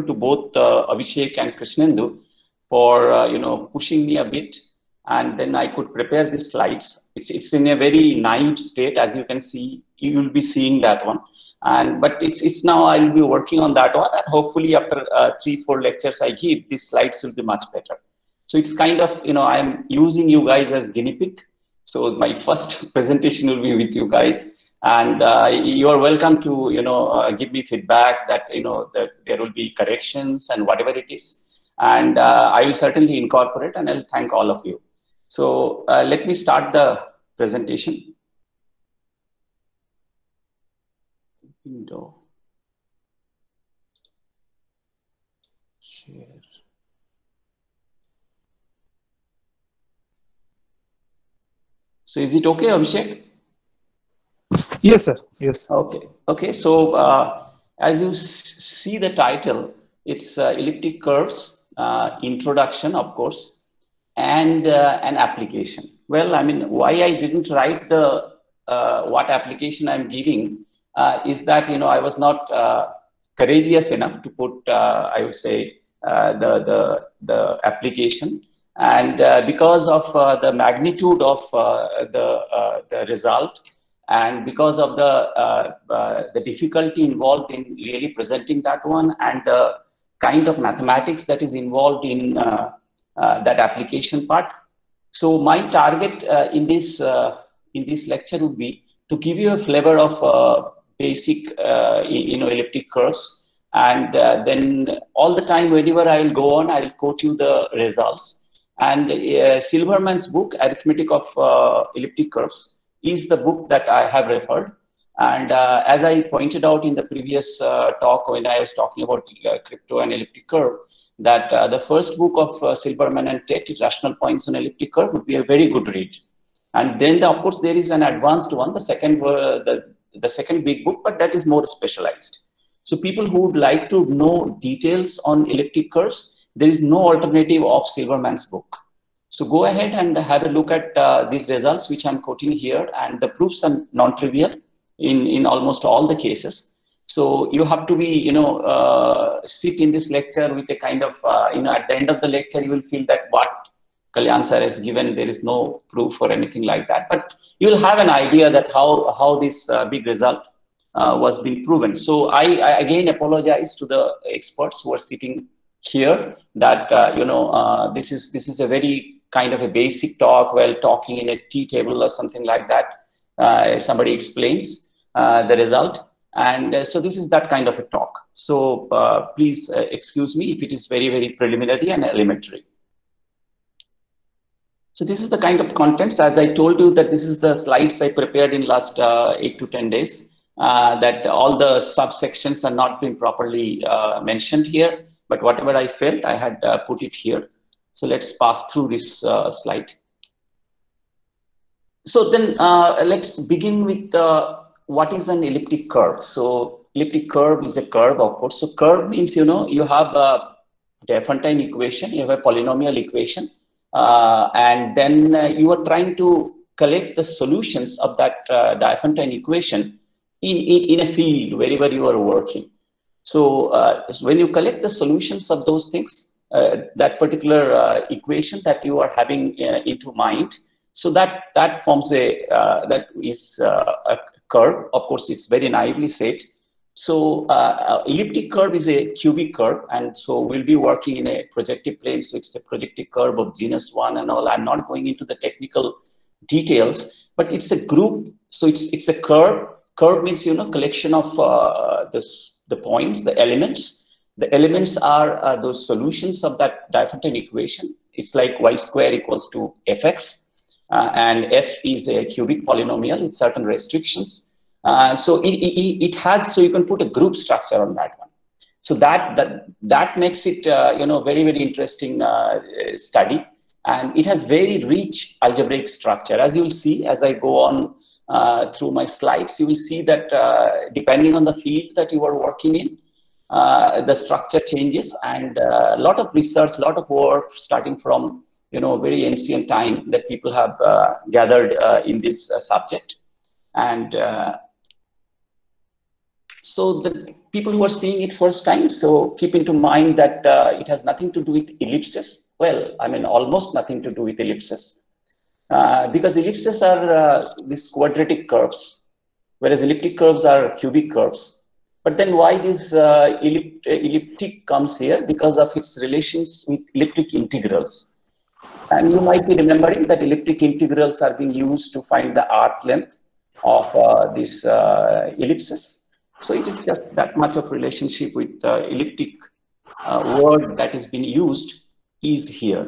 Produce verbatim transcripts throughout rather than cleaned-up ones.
to both uh, Abhishek and Krishnendu for uh, you know pushing me a bit, and then I could prepare the slides. It's it's in a very naive state, as you can see. You will be seeing that one, and but it's it's now I will be working on that one, and hopefully after uh, three four lectures I give, these slides will be much better. So it's kind of, you know, I'm using you guys as guinea pig. So my first presentation will be with you guys, and uh, you are welcome to, you know, uh, give me feedback that, you know, that there will be corrections and whatever it is. And uh, I will certainly incorporate, and I'll thank all of you. So uh, let me start the presentation. Window. Share. So is it okay, Abhishek? Yes, sir. Yes. Okay. Okay. So uh, as you see the title, it's uh, elliptic curves, uh, introduction, of course, and uh, an application. Well, I mean, why I didn't write the uh, what application I'm giving uh, is that, you know, I was not uh, courageous enough to put, uh, I would say, uh, the the the application. And uh, because of uh, the magnitude of uh, the uh, the result, and because of the uh, uh, the difficulty involved in really presenting that one, and the kind of mathematics that is involved in uh, uh, that application part, so my target uh, in this uh, in this lecture would be to give you a flavor of uh, basic uh, you know elliptic curves, and uh, then all the time whenever I will go on, I will quote you the results. And uh, Silverman's book, Arithmetic of uh, Elliptic Curves, is the book that I have referred. And uh, as I pointed out in the previous uh, talk when I was talking about uh, crypto and elliptic curve, that uh, the first book of uh, Silverman and Tate, Rational Points on Elliptic Curve, would be a very good read. And then, the, of course, there is an advanced one, the second, uh, the, the second big book, but that is more specialized. So people who would like to know details on elliptic curves, there is no alternative of Silverman's book. So go ahead and have a look at uh, these results, which I'm quoting here, and the proofs are non-trivial in, in almost all the cases. So you have to be, you know, uh, sit in this lecture with a kind of, uh, you know, at the end of the lecture, you will feel that what Kalyan sir has given, there is no proof or anything like that. But you'll have an idea that how, how this uh, big result uh, was being proven. So I, I again apologize to the experts who are sitting here that, uh, you know, uh, this is this is a very kind of a basic talk while talking in a tea table or something like that. Uh, somebody explains uh, the result. And uh, so this is that kind of a talk. So uh, please uh, excuse me if it is very, very preliminary and elementary. So this is the kind of contents. As I told you that this is the slides I prepared in last uh, eight to ten days, uh, that all the subsections are not been properly uh, mentioned here, but whatever I felt, I had uh, put it here. So let's pass through this uh, slide. So then uh, let's begin with uh, what is an elliptic curve. So elliptic curve is a curve, of course. So curve means, you know, you have a Diophantine equation, you have a polynomial equation, uh, and then uh, you are trying to collect the solutions of that uh, Diophantine equation in, in, in a field wherever you are working. So uh, when you collect the solutions of those things, uh, that particular uh, equation that you are having uh, into mind, so that that forms a uh, that is uh, a curve. Of course, it's very naively said. So uh, elliptic curve is a cubic curve, and so we'll be working in a projective plane. So it's a projective curve of genus one and all. I'm not going into the technical details, but it's a group. So it's it's a curve. Curve means, you know, collection of uh, this. The points, the elements. The elements are uh, those solutions of that Diophantine equation. It's like y square equals to fx, uh, and f is a cubic polynomial with certain restrictions. Uh, so it, it, it has, so you can put a group structure on that one. So that that that makes it uh, you know very very interesting uh, study, and it has very rich algebraic structure. As you will see as I go on Uh, through my slides, you will see that uh, depending on the field that you are working in, uh, the structure changes, and uh, a lot of research, a lot of work starting from, you know, very ancient time that people have uh, gathered uh, in this uh, subject. And uh, So the people who are seeing it first time, so keep into mind that uh, it has nothing to do with ellipses. Well, I mean, almost nothing to do with ellipses, uh, because ellipses are uh, these quadratic curves, whereas elliptic curves are cubic curves. But then why this uh, ellipt elliptic comes here? Because of its relations with elliptic integrals. And you might be remembering that elliptic integrals are being used to find the arc length of uh, these uh, ellipses. So it is just that much of relationship with uh, elliptic uh, word that is being used is here.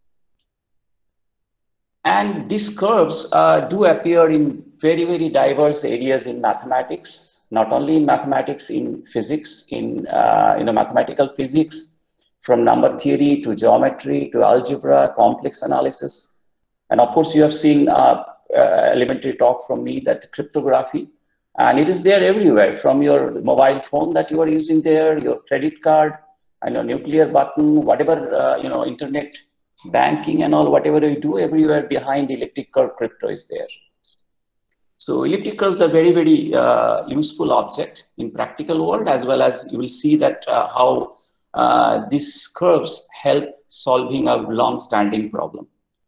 And these curves uh, do appear in very, very diverse areas in mathematics, not only in mathematics, in physics, in uh, you know, mathematical physics, from number theory to geometry to algebra, complex analysis. And of course, you have seen uh, uh, elementary talk from me that cryptography, and it is there everywhere, from your mobile phone that you are using there, your credit card, and your nuclear button, whatever, uh, you know, internet banking and all, whatever you do, everywhere behind elliptic curve crypto is there. So elliptic curves are very, very uh, useful object in practical world, as well as you will see that uh, how uh, these curves help solving a long-standing problem.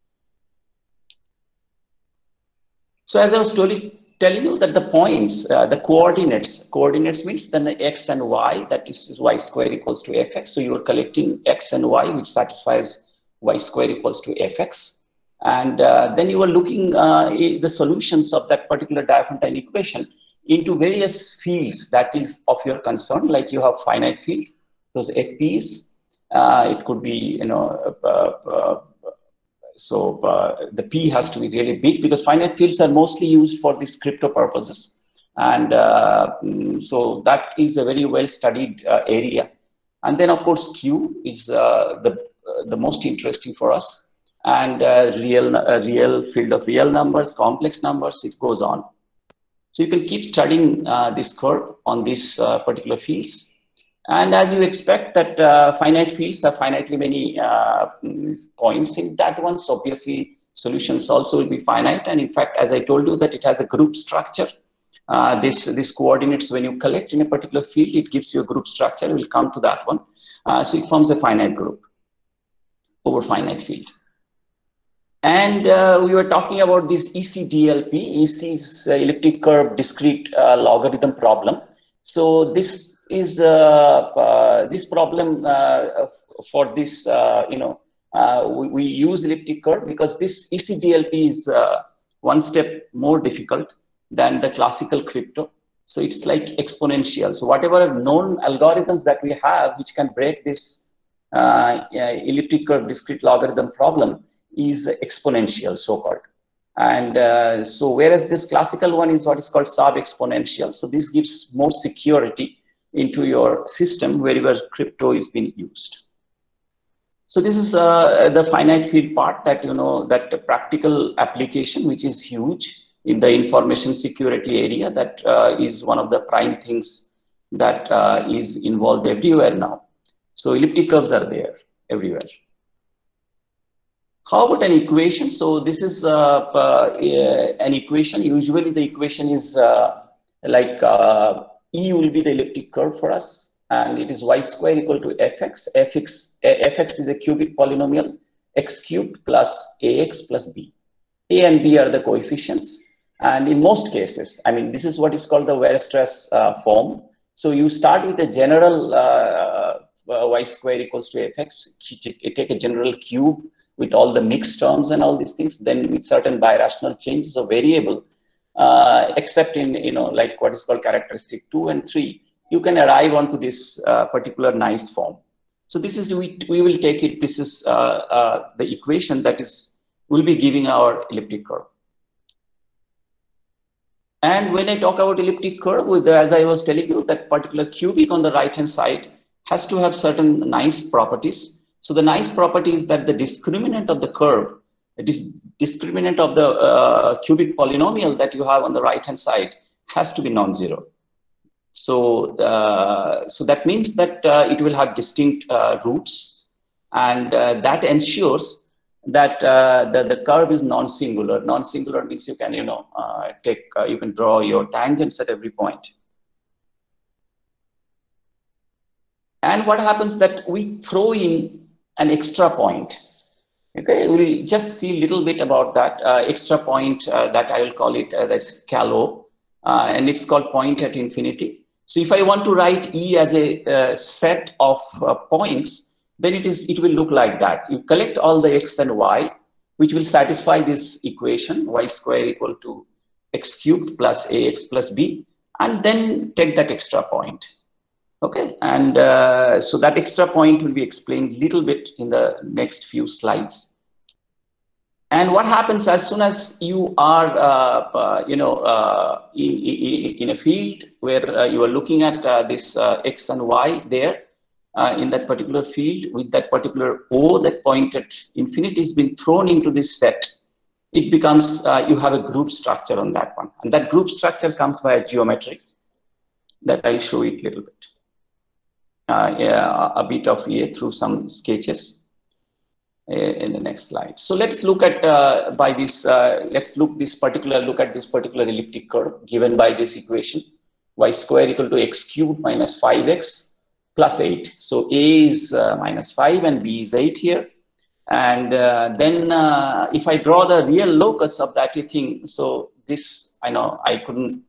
So as I was telling you that the points, uh, the coordinates, coordinates means then the x and y, that is, is y square equals to fx. So you are collecting x and y, which satisfies y square equals to fx. And uh, then you are looking uh, the solutions of that particular Diophantine equation into various fields that is of your concern, like you have finite field, those F Ps, uh, it could be, you know, uh, uh, so uh, the P has to be really big, because finite fields are mostly used for these crypto purposes. And uh, so that is a very well studied uh, area. And then of course Q is uh, the, uh, the most interesting for us. And uh, real, uh, real field of real numbers, complex numbers, it goes on. So you can keep studying uh, this curve on these uh, particular fields. And as you expect that uh, finite fields have finitely many uh, points in that one, so obviously solutions also will be finite. And in fact, as I told you, that it has a group structure. Uh, this, this coordinates, when you collect in a particular field, it gives you a group structure. We'll come to that one. Uh, so it forms a finite group over finite field. And uh, we were talking about this E C D L P, E C is uh, elliptic curve discrete uh, logarithm problem. So this is uh, uh, this problem uh, for this, uh, you know, uh, we, we use elliptic curve because this E C D L P is uh, one step more difficult than the classical crypto. So it's like exponential. So whatever known algorithms that we have, which can break this uh, elliptic curve discrete logarithm problem, is exponential, so-called. And uh, so whereas this classical one is what is called sub-exponential. So this gives more security into your system wherever crypto is being used. So this is uh, the finite field part, that, you know, that the practical application, which is huge in the information security area, that uh, is one of the prime things that uh, is involved everywhere now. So elliptic curves are there everywhere. How about an equation? So this is uh, uh, an equation. Usually the equation is uh, like uh, E will be the elliptic curve for us, and it is y square equal to fx. fx. fx is a cubic polynomial, x cubed plus ax plus b. A and b are the coefficients. And in most cases, I mean, this is what is called the Weierstrass uh, form. So you start with a general uh, uh, y square equals to fx. You take a general cube with all the mixed terms and all these things, then with certain birational changes of variable, uh, except in, you know, like what is called characteristic two and three, you can arrive onto this uh, particular nice form. So this is, we, we will take it, this is uh, uh, the equation that is, will be giving our elliptic curve. And when I talk about elliptic curve, with the, as I was telling you, that particular cubic on the right-hand side has to have certain nice properties. So the nice property is that the discriminant of the curve, the dis discriminant of the uh, cubic polynomial that you have on the right-hand side has to be non-zero. So, uh, so that means that uh, it will have distinct uh, roots, and uh, that ensures that uh, the, the curve is non-singular. Non-singular means you can, you know, uh, take, uh, you can draw your tangents at every point. And what happens that we throw in an extra point. Okay, we'll just see a little bit about that uh, extra point uh, that I will call it uh, that's callow, uh, and it's called point at infinity. So if I want to write E as a uh, set of uh, points, then it is it will look like that. You collect all the x and y, which will satisfy this equation, y square equal to x cubed plus ax plus b, and then take that extra point. Okay, and uh, so that extra point will be explained a little bit in the next few slides. And what happens as soon as you are, uh, uh, you know, uh, in, in, in a field where uh, you are looking at uh, this uh, x and y there uh, in that particular field with that particular O that point at infinity has been thrown into this set, it becomes, uh, you have a group structure on that one. And that group structure comes via geometry that I'll show it a little bit. Uh, yeah, a bit of here through some sketches uh, in the next slide. So let's look at uh, by this. Uh, let's look this particular look at this particular elliptic curve given by this equation: y square equal to x cubed minus five x plus eight. So a is uh, minus five and b is eight here. And uh, then uh, if I draw the real locus of that thing, so this I know I couldn't.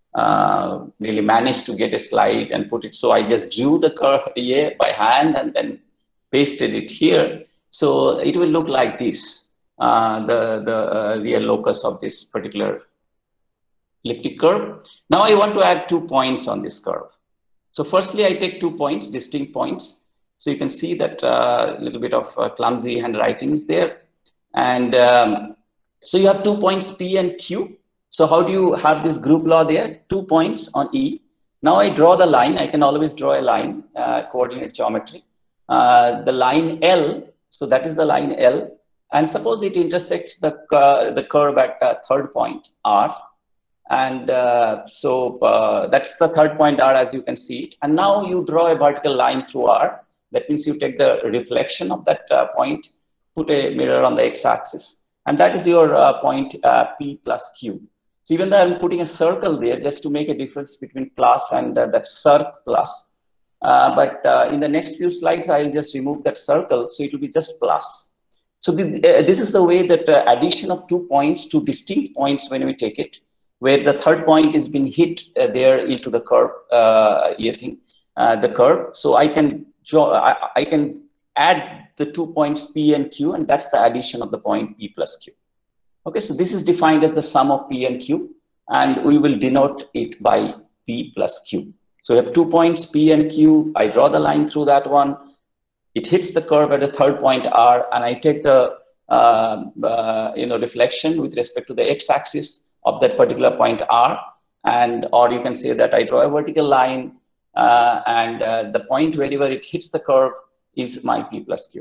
Uh, really managed to get a slide and put it. So I just drew the curve here by hand and then pasted it here. So it will look like this, uh, the, the uh, real locus of this particular elliptic curve. Now I want to add two points on this curve. So firstly, I take two points, distinct points. So you can see that a uh, little bit of uh, clumsy handwriting is there. And um, so you have two points P and Q. So how do you have this group law there? Two points on E. Now I draw the line. I can always draw a line, uh, coordinate geometry. Uh, the line L, so that is the line L. And suppose it intersects the, uh, the curve at uh, third point R. And uh, so uh, that's the third point R as you can see it. And now you draw a vertical line through R. That means you take the reflection of that uh, point, put a mirror on the x-axis. And that is your uh, point uh, P plus Q. So even though I'm putting a circle there just to make a difference between plus and uh, that circ plus. Uh, but uh, in the next few slides, I'll just remove that circle. So it will be just plus. So the, uh, this is the way that uh, addition of two points, two distinct points when we take it, where the third point is being hit uh, there into the curve, uh, thing, uh, the curve. So I can, I, I can add the two points P and Q, and that's the addition of the point P plus Q. Okay, so this is defined as the sum of P and Q, and we will denote it by P plus Q. So we have two points P and Q. I draw the line through that one. It hits the curve at the third point R, and I take the uh, uh, you know reflection with respect to the x-axis of that particular point R, and or you can say that I draw a vertical line, uh, and uh, the point wherever it hits the curve is my P plus Q.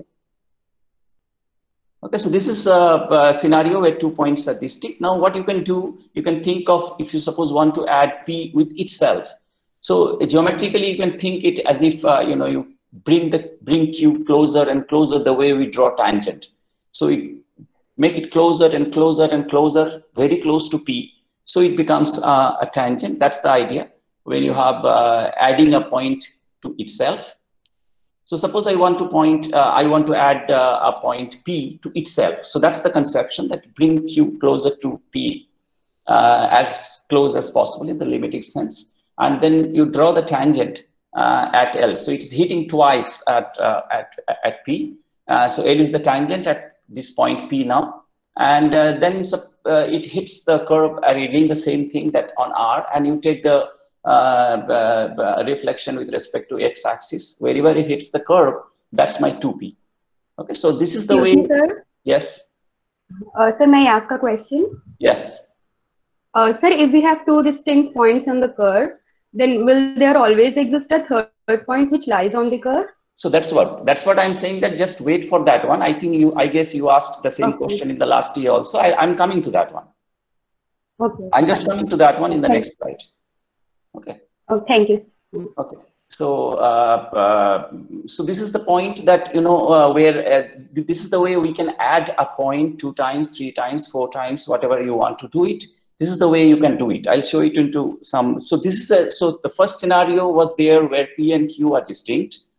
Okay, so this is a, a scenario where two points are distinct. Now what you can do, you can think of, if you suppose want to add P with itself. So uh, geometrically you can think it as if uh, you know you bring the bring Q closer and closer the way we draw tangent. So you make it closer and closer and closer, very close to P. So it becomes uh, a tangent. That's the idea when you have uh, adding a point to itself. So suppose I want to point, uh, I want to add uh, a point P to itself. So that's the conception, that bring Q closer to P uh, as close as possible in the limiting sense. And then you draw the tangent uh, at L. So it is hitting twice at, uh, at, at P. Uh, so L is the tangent at this point P now. And uh, then uh, it hits the curve again the same thing that on R, and you take the Uh, uh, reflection with respect to x-axis. Wherever it hits the curve, that's my two P. Okay, so this is the Excuse way. Me, sir? Yes. Uh, sir, may I ask a question? Yes. Uh, sir, if we have two distinct points on the curve, then will there always exist a third point which lies on the curve? So that's what that's what I'm saying. That just wait for that one. I think you. I guess you asked the same okay. question in the last year also. I, I'm coming to that one. Okay. I'm just coming to that one in the Thank next slide. Okay. Oh, thank you. Okay. So, uh, uh, so this is the point that, you know, uh, where uh, this is the way we can add a point two times, three times, four times, whatever you want to do it. This is the way you can do it. I'll show it into some. So this is a, so the first scenario was there where P and Q are distinct.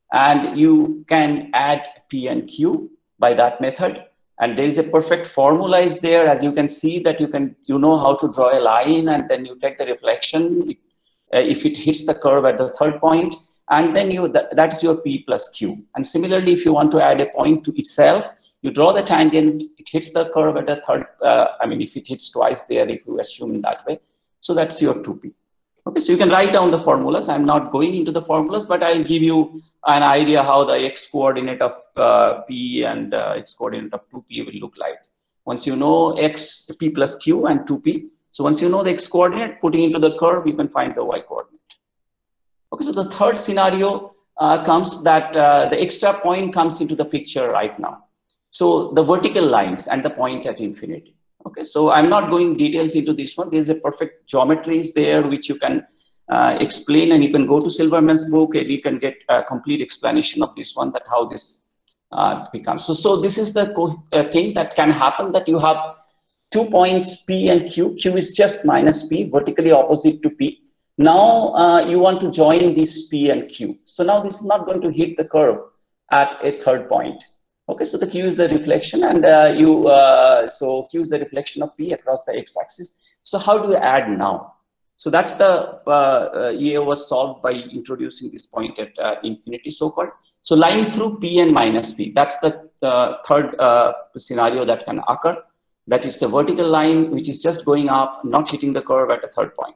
and you can add P and Q by that method. And there is a perfect formula is there, as you can see that you can, you know how to draw a line, and then you take the reflection uh, if it hits the curve at the third point, and then you th that is your P plus Q. And similarly, if you want to add a point to itself, you draw the tangent, it hits the curve at the third, uh, I mean, if it hits twice there, if you assume in that way. So that's your two P. Okay, so you can write down the formulas. I'm not going into the formulas, but I'll give you an idea how the x coordinate of uh, P and uh, x coordinate of two P will look like. Once you know x, P plus Q and two P, so once you know the x coordinate, putting into the curve, you can find the y coordinate. Okay, so the third scenario uh, comes that uh, the extra point comes into the picture right now. So the vertical lines and the point at infinity. Okay, so I'm not going details into this one. There's a perfect geometry is there which you can uh, explain, and you can go to Silverman's book and you can get a complete explanation of this one, that how this uh, becomes. So, so this is the uh, thing that can happen, that you have two points P and Q. Q is just minus P, vertically opposite to P. Now uh, you want to join this P and Q. So now this is not going to hit the curve at a third point. Okay, so the Q is the reflection, and uh, you, uh, so Q is the reflection of P across the x-axis. So how do you add now? So that's the, uh, uh, E A was solved by introducing this point at uh, infinity, so-called. So line through P and minus P, that's the uh, third uh, scenario that can occur. That is a vertical line which is just going up, not hitting the curve at a third point.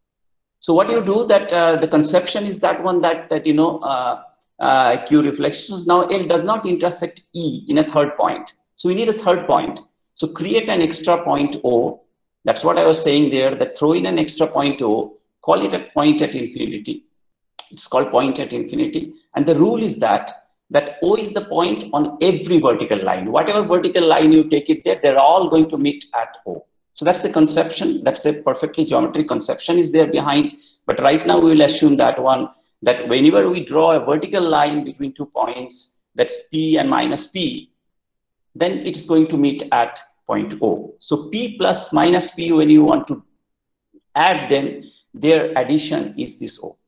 So what you do, that uh, the conception is that one that, that you know, uh, Uh, Q reflections. Now L does not intersect E in a third point. So we need a third point. So create an extra point O. That's what I was saying there, that throw in an extra point O, call it a point at infinity. It's called point at infinity. And the rule is that, that O is the point on every vertical line. Whatever vertical line you take it there, they're all going to meet at O. So that's the conception. That's a perfectly geometric conception is there behind. But right now we will assume that one, that whenever we draw a vertical line between two points, that's P and minus P, then it is going to meet at point O. So P plus minus P, when you want to add them, their addition is this O.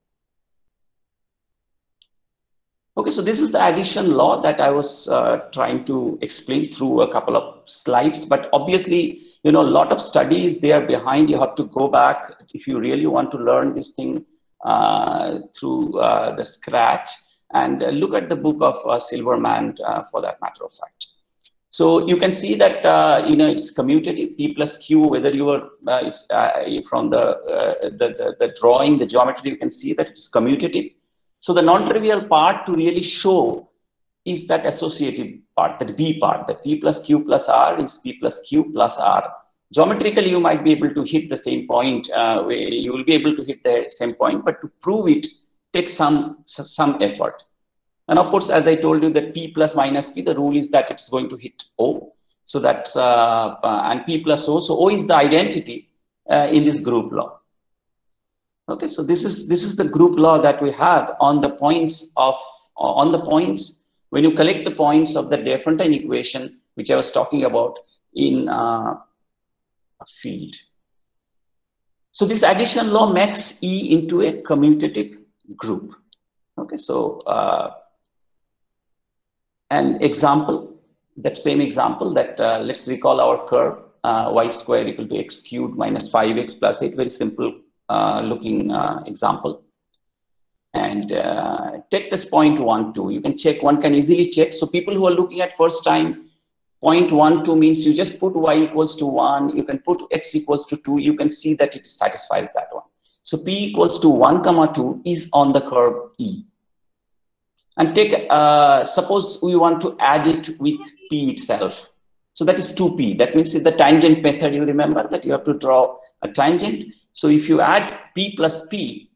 Okay, so this is the addition law that I was uh, trying to explain through a couple of slides, but obviously, you know, a lot of studies there behind. You have to go back if you really want to learn this thing uh, through uh, the scratch, and uh, look at the book of uh, Silverman uh, for that matter of fact. So you can see that uh, you know, it's commutative, P plus Q, whether you are uh, it's uh, from the, uh, the, the the drawing, the geometry, you can see that it's commutative. So the non-trivial part to really show is that associative part, that B part, the P plus Q plus R is P plus Q plus R. Geometrically, you might be able to hit the same point, uh, where you will be able to hit the same point, but to prove it takes some, some effort. And of course, as I told you, that P plus minus P, the rule is that it's going to hit O. So that's, uh, uh, and P plus O, so O is the identity uh, in this group law. Okay, so this is, this is the group law that we have on the points of, on the points, when you collect the points of the De Fontaine equation, which I was talking about in uh, field. So this addition law makes E into a commutative group. Okay, so uh, an example, that same example that uh, let's recall our curve uh, y square equal to x cubed minus five x plus eight, very simple uh, looking uh, example. And uh, take this point one, two, you can check, one can easily check. So people who are looking at first time, point one, two means you just put y equals to one, you can put x equals to two, you can see that it satisfies that one. So P equals to one comma two is on the curve E. And take, uh, suppose we want to add it with P itself. So that is two P, that means in the tangent method, you remember that you have to draw a tangent. So if you add P plus P,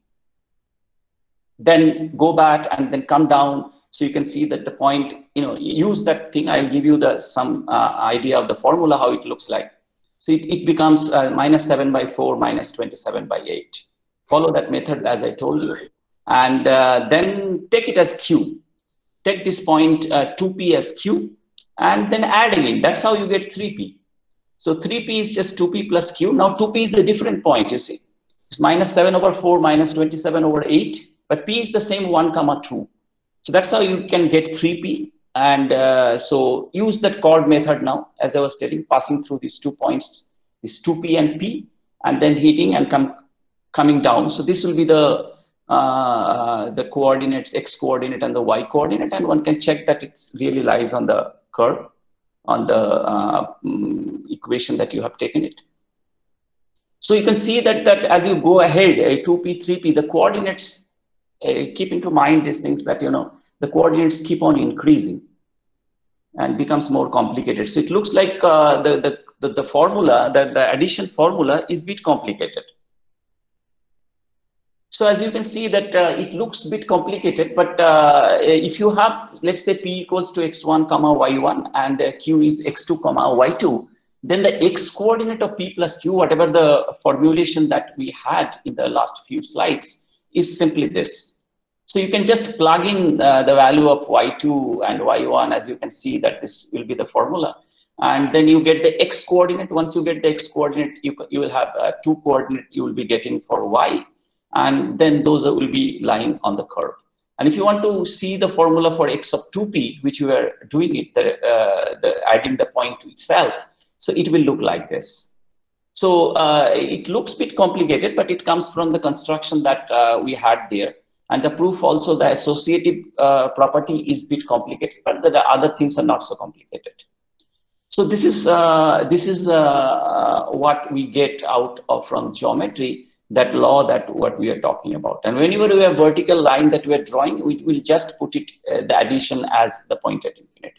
then go back and then come down. So you can see that the point, you know, use that thing. I'll give you the some uh, idea of the formula, how it looks like. So it, it becomes uh, minus seven by four minus twenty-seven by eight. Follow that method as I told you. And uh, then take it as Q. Take this point uh, two P as Q and then add again. That's how you get three P. So three P is just two P plus Q. Now two P is a different point, you see. It's minus seven over four minus twenty-seven over eight. But P is the same one comma two. So that's how you can get three P. And uh, so use that chord method now, as I was telling, passing through these two points, this two P and P, and then hitting and come coming down. So this will be the uh, the coordinates, X coordinate and the Y coordinate, and one can check that it really lies on the curve, on the uh, um, equation that you have taken it. So you can see that, that as you go ahead, a two P, three P, the coordinates, uh, keep into mind these things that, you know, the coordinates keep on increasing and becomes more complicated. So it looks like uh, the, the, the, the formula, the, the addition formula is a bit complicated. So as you can see that uh, it looks a bit complicated, but uh, if you have, let's say P equals to x one comma y one and uh, Q is x two comma y two, then the X coordinate of P plus Q, whatever the formulation that we had in the last few slides, is simply this. So you can just plug in uh, the value of y two and y one, as you can see that this will be the formula. And then you get the X coordinate. Once you get the X coordinate, you, you will have uh, two coordinate you will be getting for Y. And then those will be lying on the curve. And if you want to see the formula for X of two P, which you are doing it, the, uh, the adding the point to itself, so it will look like this. So uh, it looks a bit complicated, but it comes from the construction that uh, we had there. And the proof also, the associative uh, property is a bit complicated, but the other things are not so complicated. So this is, uh, this is uh, what we get out of from geometry, that law that what we are talking about. And whenever we have vertical line that we are drawing, we will just put it, uh, the addition as the point at infinity.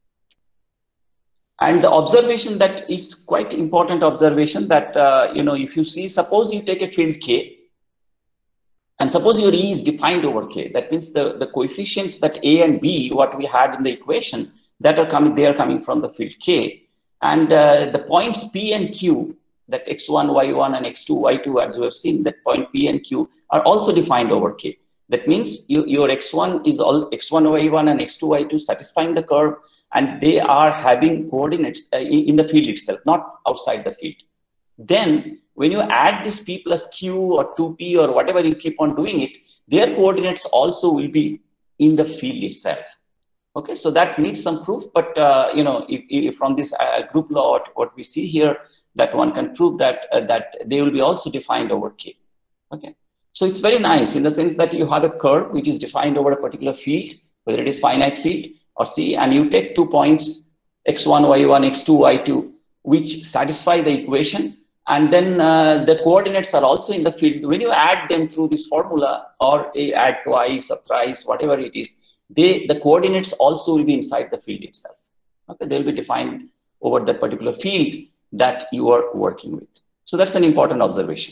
And the observation that is quite important observation that, uh, you know, if you see, suppose you take a field K, and suppose your E is defined over K, that means the, the coefficients that A and B, what we had in the equation, that are coming, they are coming from the field K. And uh, the points P and Q, that x one, y one, and x two, y two, as we have seen, that point P and Q are also defined over K. That means you, your x one is all x one, y one, and x two, y two satisfying the curve, and they are having coordinates uh, in, in the field itself, not outside the field. Then when you add this P plus Q or two P or whatever you keep on doing it, their coordinates also will be in the field itself. Okay, so that needs some proof, but uh, you know, if, if from this uh, group law, what, what we see here, that one can prove that uh, that they will be also defined over K. Okay, so it's very nice in the sense that you have a curve which is defined over a particular field, whether it is finite field or C, and you take two points x one, y one, x two, y two, which satisfy the equation, and then uh, the coordinates are also in the field. When you add them through this formula, or uh, add twice or thrice, whatever it is, they the coordinates also will be inside the field itself. Okay, they will be defined over that particular field that you are working with. So that's an important observation.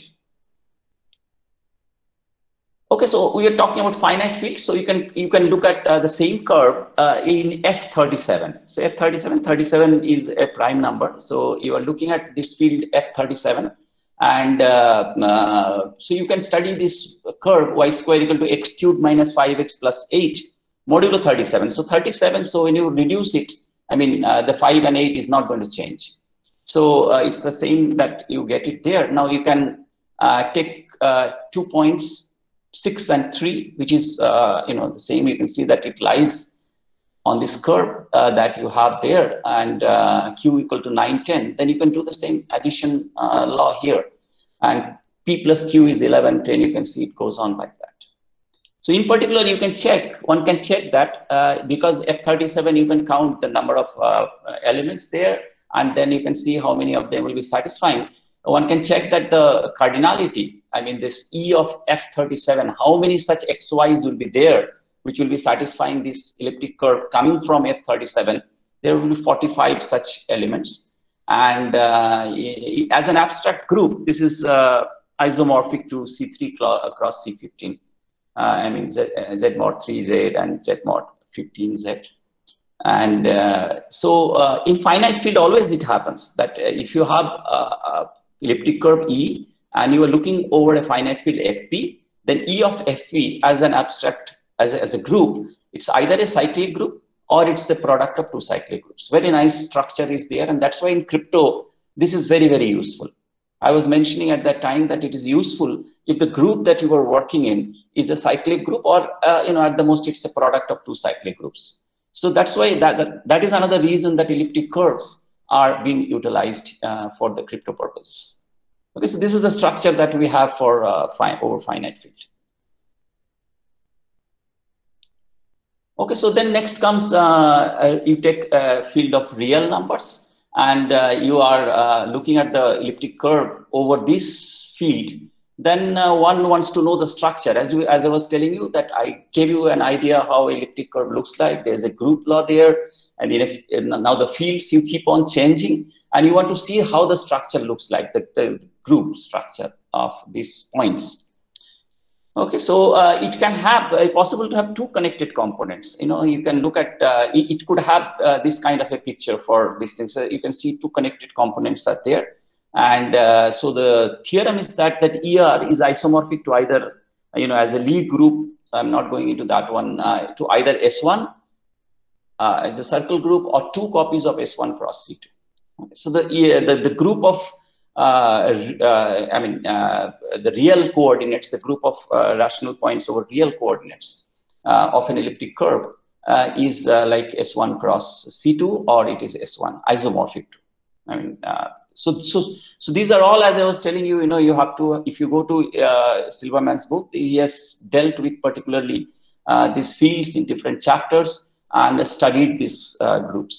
Okay, so we are talking about finite field. So you can you can look at uh, the same curve uh, in F thirty-seven. So F thirty-seven, thirty-seven is a prime number. So you are looking at this field F thirty-seven, and uh, uh, so you can study this curve y square equal to x cubed minus five x plus eight modulo thirty-seven. So thirty-seven. So when you reduce it, I mean uh, the five and eight is not going to change. So uh, it's the same that you get it there. Now you can uh, take uh, two points, six and three, which is uh, you know the same. You can see that it lies on this curve uh, that you have there, and uh, Q equal to nine, ten. Then you can do the same addition uh, law here, and P plus Q is eleven, ten. You can see it goes on like that. So in particular, you can check. One can check that uh, because F thirty-seven, you can count the number of uh, elements there. And then you can see how many of them will be satisfying. One can check that the cardinality, I mean this E of F thirty-seven, how many such X Ys will be there, which will be satisfying this elliptic curve coming from F thirty-seven. There will be forty-five such elements. And uh, as an abstract group, this is uh, isomorphic to C three across C fifteen. Uh, I mean Z, Z mod three Z and Z mod fifteen Z. And uh, so uh, in finite field, always it happens that uh, if you have a, a elliptic curve E and you are looking over a finite field F P, then E of F P as an abstract, as a, as a group, it's either a cyclic group or it's the product of two cyclic groups. Very nice structure is there, and that's why in crypto, this is very, very useful. I was mentioning at that time that it is useful if the group that you are working in is a cyclic group, or uh, you know, at the most it's a product of two cyclic groups. So that's why that, that, that is another reason that elliptic curves are being utilized uh, for the crypto purposes. Okay, so this is the structure that we have for uh, fi over finite field. Okay, so then next comes, uh, uh, you take a field of real numbers, and uh, you are uh, looking at the elliptic curve over this field. Then uh, one wants to know the structure. As, you, as I was telling you, that I gave you an idea how elliptic curve looks like. There's a group law there, and if, now the fields you keep on changing, and you want to see how the structure looks like, the, the group structure of these points. Okay, so uh, it can have uh, possible to have two connected components. You know, you can look at uh, it, it could have uh, this kind of a picture for these things. So you can see two connected components are there, and uh, so the theorem is that that E R is isomorphic to either, you know, as a Lie group. I'm not going into that one, uh, to either S one uh, as a circle group or two copies of S one cross C two. Okay, so the, the the group of Uh, uh, I mean, uh, the real coordinates, the group of uh, rational points over real coordinates uh, of an elliptic curve uh, is uh, like S one cross C two, or it is S one isomorphic to. I mean, uh, so so so these are all, as I was telling you. You know, you have to, if you go to uh, Silverman's book, he has dealt with particularly uh, these fields in different chapters and studied these uh, groups.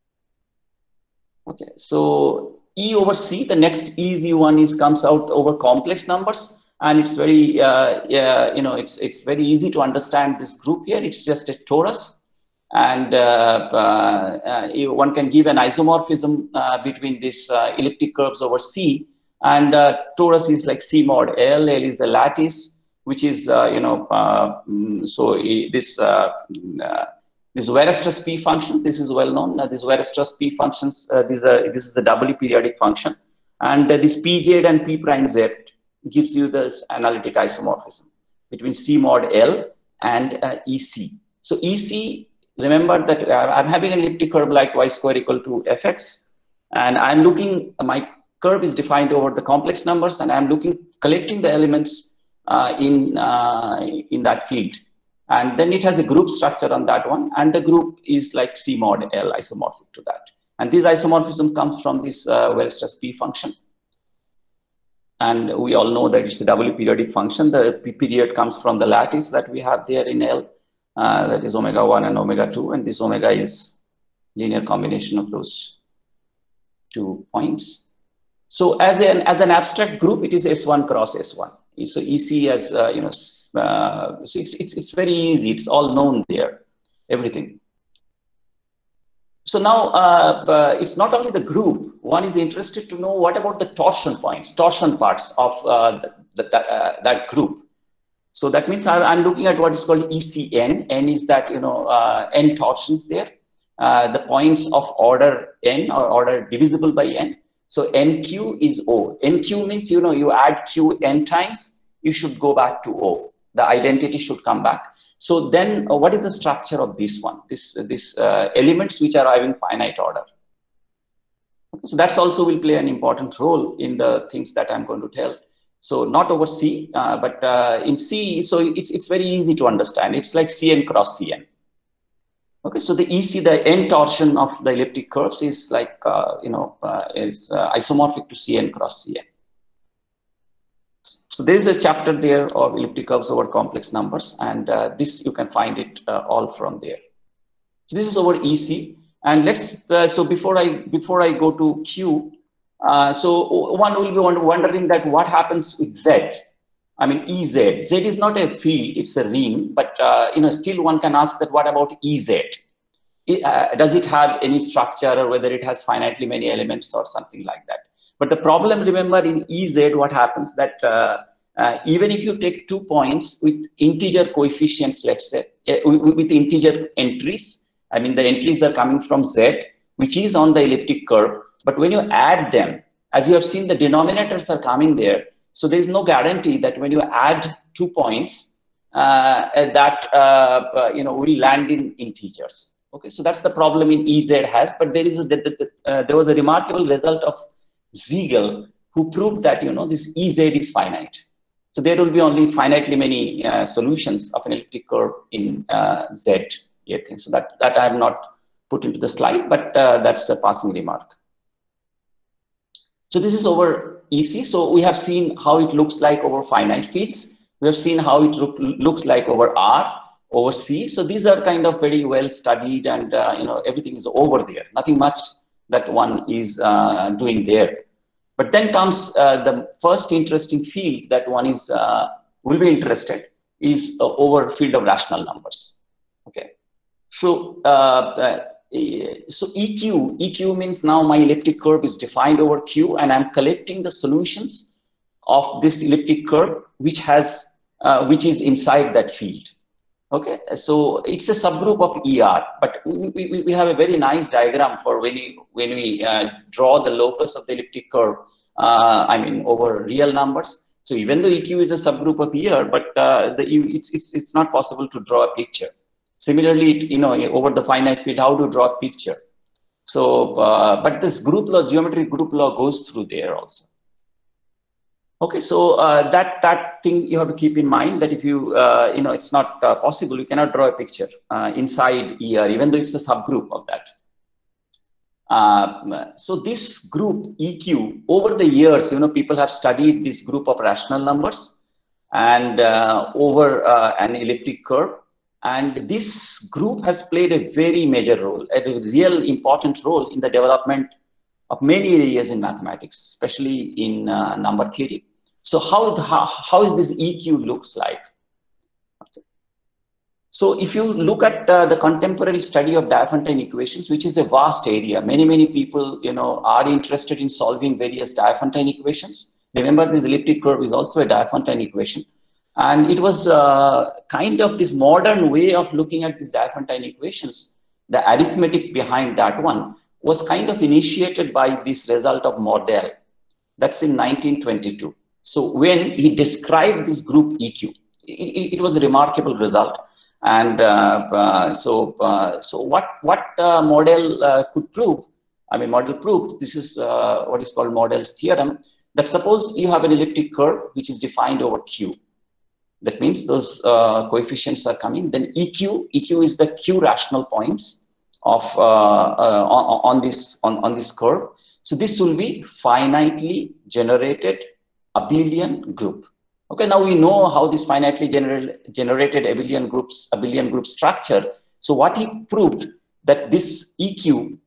Okay, so E over C, the next easy one is comes out over complex numbers, and it's very, uh, yeah, you know, it's it's very easy to understand this group here. It's just a torus, and uh, uh, uh, one can give an isomorphism uh, between these uh, elliptic curves over C, and uh, torus is like C mod L. L is the lattice, which is uh, you know, uh, so this. Uh, uh, These Weierstrass P functions, this is well known. Uh, these Weierstrass P functions, uh, these are, this is a doubly periodic function. And uh, this P Z and P prime Z gives you this analytic isomorphism between C mod L and uh, E C. So E C, remember that uh, I'm having an elliptic curve like y square equal to f x. And I'm looking, my curve is defined over the complex numbers, and I'm looking, collecting the elements uh, in, uh, in that field. And then it has a group structure on that one, and the group is like C mod L isomorphic to that. And this isomorphism comes from this uh, Weierstrass P function. And we all know that it's a doubly periodic function. The P period comes from the lattice that we have there in L, uh, that is omega one and omega two, and this omega is linear combination of those two points. So as an, as an abstract group, it is S one cross S one. So E C as, uh, you know, uh, so it's, it's, it's very easy. It's all known there, everything. So now uh, uh, it's not only the group. One is interested to know what about the torsion points, torsion parts of uh, the, the, uh, that group. So that means I'm looking at what is called E C N. N is that, you know, uh, N torsions there, uh, the points of order N or order divisible by N. So N Q is O. N Q means, you know, you add Q N times, you should go back to O. The identity should come back. So then uh, what is the structure of this one? This, uh, this uh, elements which are having finite order. Okay, so that's also will play an important role in the things that I'm going to tell. So not over C, uh, but uh, in C, so it's, it's very easy to understand. It's like C N cross C N. Okay, so the E C, the N torsion of the elliptic curves is like, uh, you know, uh, is uh, isomorphic to C N cross C N. So there is a chapter there of elliptic curves over complex numbers, and uh, this you can find it uh, all from there. So this is over E C, and let's. Uh, so before I before I go to Q, uh, so one will be wondering that what happens with Z. I mean E Z. Z is not a field; it's a ring. But uh, you know, still one can ask that what about E Z? It, uh, does it have any structure, or whether it has finitely many elements or something like that? But the problem, remember, in E Z, what happens that uh, uh, even if you take two points with integer coefficients, let's say, uh, with, with integer entries, I mean, the entries are coming from Z, which is on the elliptic curve. But when you add them, as you have seen, the denominators are coming there. So there is no guarantee that when you add two points, uh, that uh, uh, you know, will land in integers. Okay, so that's the problem in E Z has. But there is a, the, the, uh, there was a remarkable result of Siegel, who proved that, you know, this E Z is finite. So there will be only finitely many uh, solutions of an elliptic curve in uh, Z. So that, that I have not put into the slide, but uh, that's a passing remark. So this is over E C. So we have seen how it looks like over finite fields. We have seen how it look, looks like over R, over C. So these are kind of very well studied, and uh, you know, everything is over there. Nothing much that one is uh, doing there. But then comes uh, the first interesting field that one is uh, will be interested is uh, over field of rational numbers. Okay. So uh, uh, so E Q, E Q means now my elliptic curve is defined over Q, and I'm collecting the solutions of this elliptic curve, which has, uh, which is inside that field. Okay, so it's a subgroup of E R, but we, we, we have a very nice diagram for when we, when we uh, draw the locus of the elliptic curve, uh, I mean, over real numbers. So even though E Q is a subgroup of E R, but uh, the, it's, it's, it's not possible to draw a picture. Similarly, you know, over the finite field, how to draw a picture. So, uh, but this group law, geometric group law goes through there also. Okay, so uh, that that thing you have to keep in mind, that if you, uh, you know, it's not uh, possible, you cannot draw a picture uh, inside E R, even though it's a subgroup of that. Uh, so this group E Q, over the years, you know, people have studied this group of rational numbers and uh, over uh, an elliptic curve. And this group has played a very major role, a real important role in the development of many areas in mathematics, especially in uh, number theory. So how, how, how is this E Q looks like? Okay. So if you look at uh, the contemporary study of Diophantine equations, which is a vast area, many, many people, you know, are interested in solving various Diophantine equations. Remember, this elliptic curve is also a Diophantine equation. And it was uh, kind of this modern way of looking at these Diophantine equations. The arithmetic behind that one was kind of initiated by this result of Mordell. That's in nineteen twenty-two. So when he described this group E Q, it, it was a remarkable result. And uh, uh, so, uh, so what what uh, Mordell uh, could prove? I mean, Mordell proved, this is uh, what is called Mordell's theorem, that suppose you have an elliptic curve which is defined over Q. That means those uh, coefficients are coming. Then E Q, E Q is the Q rational points of uh, uh, on, on this on, on this curve. So this will be finitely generated abelian group. Okay, now we know how this finitely gener generated abelian groups abelian group structure. So what he proved, that this E Q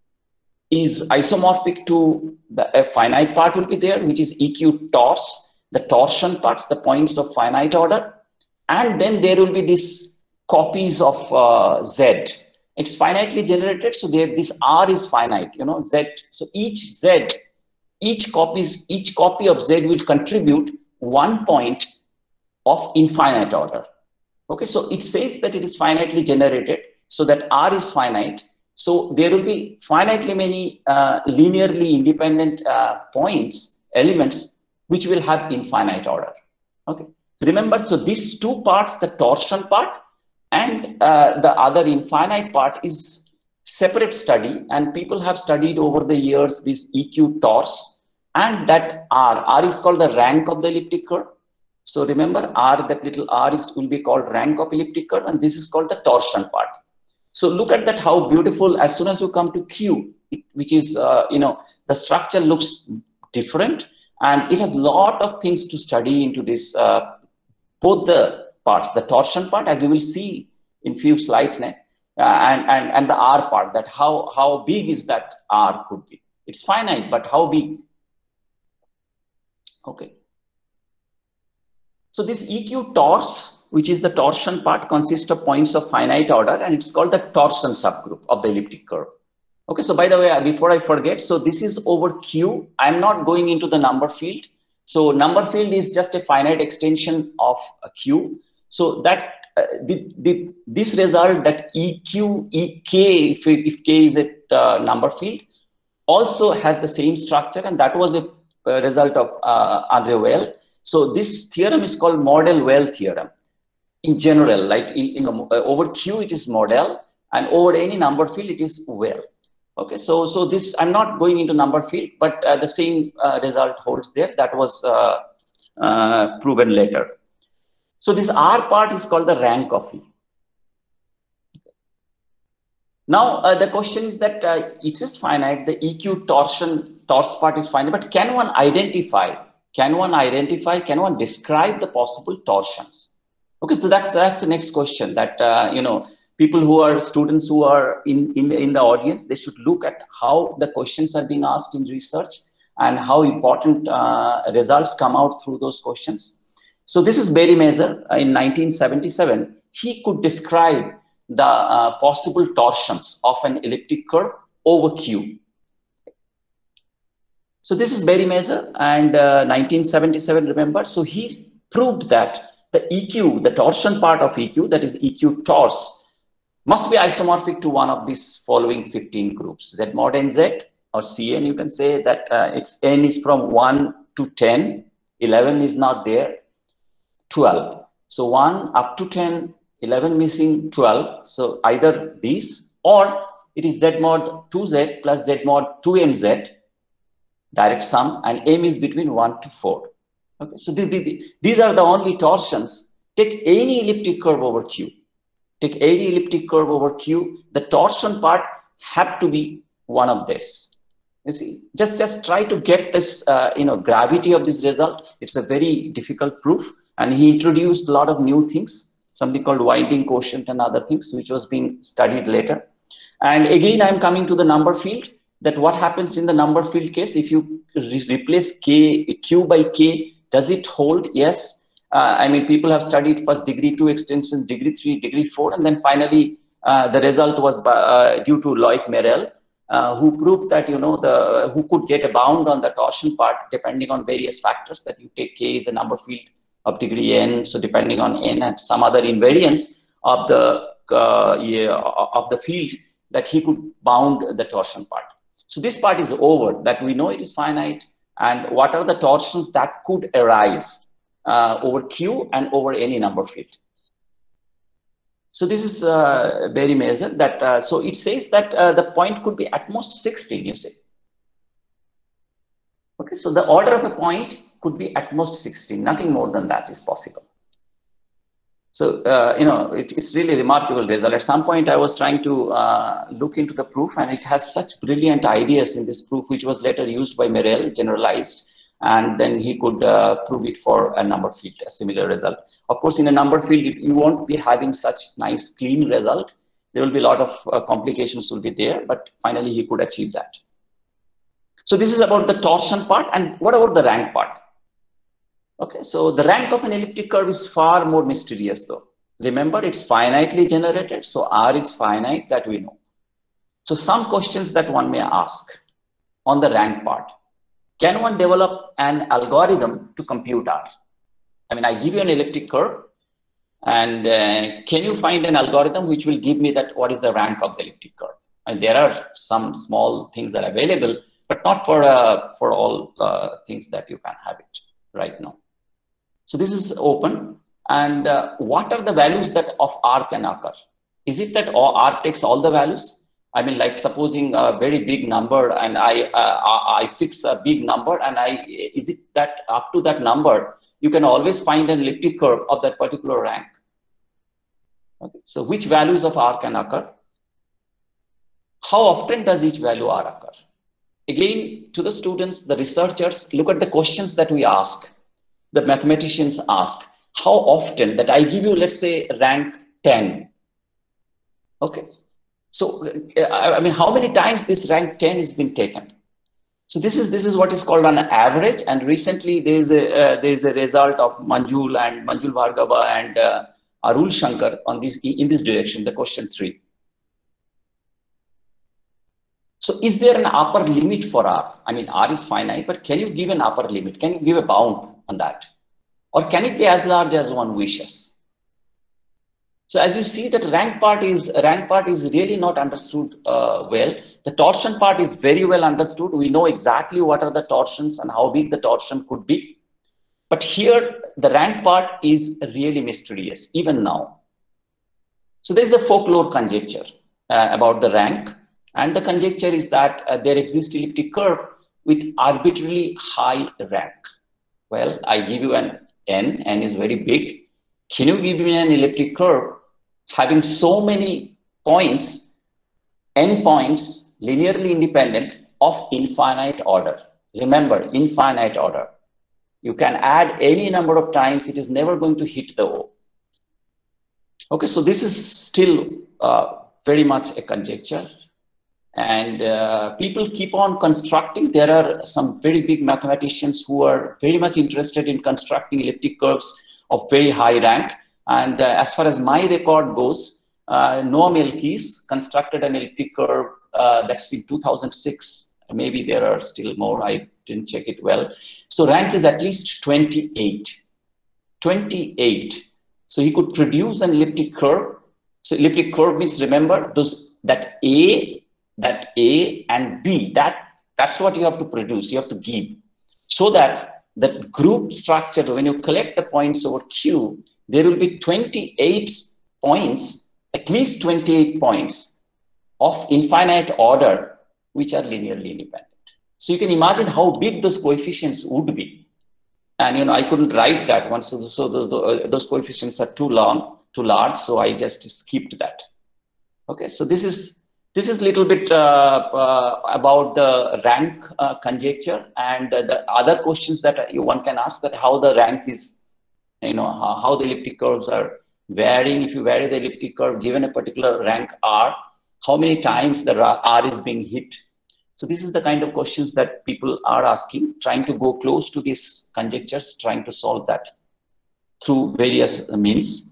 is isomorphic to the a finite part will be there, which is E Q tors. The torsion parts, the points of finite order, and then there will be these copies of uh, Z. It's finitely generated, so there this R is finite, you know, Z. So each Z, each copies, each copy of Z will contribute one point of infinite order. Okay, so it says that it is finitely generated, so that R is finite. So there will be finitely many uh, linearly independent uh, points, elements, which will have infinite order. Okay, remember, so these two parts, the torsion part and uh, the other infinite part, is separate study, and people have studied over the years this E Q tors and that R. R is called the rank of the elliptic curve. So remember, R, that little R is will be called rank of elliptic curve, and this is called the torsion part. So look at that, how beautiful. As soon as you come to Q, it, which is uh, you know, the structure looks different. And it has a lot of things to study into this, uh, both the parts, the torsion part, as you will see in few slides now, uh, and, and, and the R part, that how, how big is that R could be. It's finite, but how big? Okay. So this E Q tors, which is the torsion part, consists of points of finite order, and it's called the torsion subgroup of the elliptic curve. Okay, so by the way, before I forget, so this is over Q. I'm not going into the number field. So number field is just a finite extension of a Q. So that uh, the, the, this result, that E Q, E K, if, if K is a uh, number field, also has the same structure, and that was a, a result of uh, Andre Weil. So this theorem is called Mordell-Weil theorem. In general, like in, in, uh, over Q, it is Mordell, and over any number field, it is Weil. Okay, so so this, I'm not going into number field, but uh, the same uh, result holds there. That was uh, uh, proven later. So this R part is called the rank of E. Now uh, the question is that uh, it is finite, the E Q torsion, torse part is finite, but can one identify, can one identify, can one describe the possible torsions? Okay, so that's, that's the next question that, uh, you know, people who are students who are in, in, in the audience, they should look at how the questions are being asked in research and how important uh, results come out through those questions. So this is Barry Mazur in nineteen seventy-seven. He could describe the uh, possible torsions of an elliptic curve over Q. So this is Barry Mazur and uh, nineteen seventy-seven, remember? So he proved that the E Q, the torsion part of E Q, that is E Q torse, must be isomorphic to one of these following fifteen groups, Z mod N Z or C N. You can say that uh, its N is from one to ten, eleven is not there, twelve. So one up to ten, eleven missing, twelve. So either these or it is Z mod two Z plus Z mod two M Z, direct sum, and M is between one to four. Okay, so the, the, these are the only torsions. Take any elliptic curve over Q. Take any elliptic curve over Q. The torsion part have to be one of this. You see, just just try to get this, uh, you know, gravity of this result. It's a very difficult proof, and he introduced a lot of new things, something called winding quotient and other things, which was being studied later. And again, I'm coming to the number field. That what happens in the number field case if you re replace K Q by K. Does it hold? Yes. Uh, I mean, people have studied first degree two extensions, degree three, degree four, and then finally uh, the result was by, uh, due to Loic Merel, uh, who proved that, you know, the who could get a bound on the torsion part depending on various factors, that you take K is a number field of degree N, so depending on N and some other invariance of the uh, yeah, of the field, that he could bound the torsion part. So this part is over, that we know it is finite. And what are the torsions that could arise uh, over Q and over any number field? So this is uh, Barry Mazur. That uh, so it says that uh, the point could be at most sixteen. You say. Okay, so the order of a point could be at most sixteen. Nothing more than that is possible. So, uh, you know, it, it's really a remarkable result. At some point, I was trying to uh, look into the proof, and it has such brilliant ideas in this proof, which was later used by Merel, generalized, and then he could uh, prove it for a number field, a similar result. Of course, in a number field, you won't be having such nice, clean result. There will be a lot of uh, complications will be there, but finally, he could achieve that. So this is about the torsion part, and what about the rank part? Okay, so the rank of an elliptic curve is far more mysterious though. Remember, it's finitely generated, so R is finite, that we know. So some questions that one may ask on the rank part. Can one develop an algorithm to compute R? I mean, I give you an elliptic curve, and uh, can you find an algorithm which will give me that what is the rank of the elliptic curve? And there are some small things that are available, but not for, uh, for all uh, things that you can have it right now. So this is open, and uh, what are the values that of R can occur? Is it that R takes all the values? I mean, like supposing a very big number, and I uh, I fix a big number, and I is it that up to that number you can always find an elliptic curve of that particular rank? Okay, so which values of R can occur? How often does each value R occur? Again, to the students, the researchers, look at the questions that we ask. The mathematicians ask, how often that I give you, let's say, rank ten. Okay. So, I mean, how many times this rank ten has been taken? So this is, this is what is called an average. And recently there is a, uh, there is a result of Manjul and Manjul Bhargava and uh, Arul Shankar on this, in this direction, the question three. So is there an upper limit for R? I mean, R is finite, but can you give an upper limit? Can you give a bound on that? Or can it be as large as one wishes? So as you see, that rank part is rank part is really not understood uh, well. The torsion part is very well understood. We know exactly what are the torsions and how big the torsion could be. But here, the rank part is really mysterious, even now. So there is a folklore conjecture uh, about the rank. And the conjecture is that uh, there exists elliptic curve with arbitrarily high rank. Well, I give you an n, n is very big. Can you give me an elliptic curve having so many points, n points, linearly independent of infinite order? Remember, infinite order. You can add any number of times, it is never going to hit the O. Okay, so this is still uh, very much a conjecture. And uh, people keep on constructing. There are some very big mathematicians who are very much interested in constructing elliptic curves of very high rank. And uh, as far as my record goes, uh, Noam Elkis constructed an elliptic curve uh, that's in two thousand six. Maybe there are still more, I didn't check it well. So rank is at least twenty-eight. twenty-eight. So he could produce an elliptic curve. So elliptic curve means, remember, those that A, that A and B, that, that's what you have to produce, you have to give. So that the group structure, when you collect the points over Q, there will be twenty-eight points, at least twenty-eight points of infinite order, which are linearly independent. So you can imagine how big those coefficients would be. And you know, I couldn't write that one, so, so those, those coefficients are too long, too large, so I just skipped that. Okay, so this is This is a little bit uh, uh, about the rank uh, conjecture, and uh, the other questions that you, one can ask, that how the rank is, you know, how, how the elliptic curves are varying. If you vary the elliptic curve given a particular rank R, how many times the R is being hit. So this is the kind of questions that people are asking, trying to go close to these conjectures, trying to solve that through various means.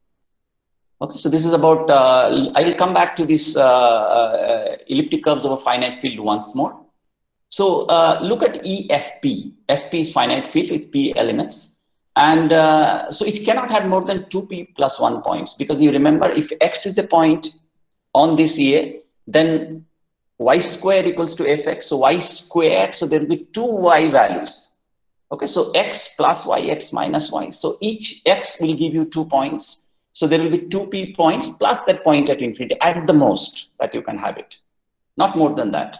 Okay, so this is about, uh, I will come back to this uh, uh, elliptic curves of a finite field once more. So uh, look at E F P. F P is finite field with P elements. And uh, so it cannot have more than two P plus one points, because you remember, if X is a point on this E A, then Y squared equals to F X. So Y squared, so there will be two Y values. Okay, so X plus Y, X minus Y. So each X will give you two points. So there will be two P points plus that point at infinity at the most that you can have it, not more than that.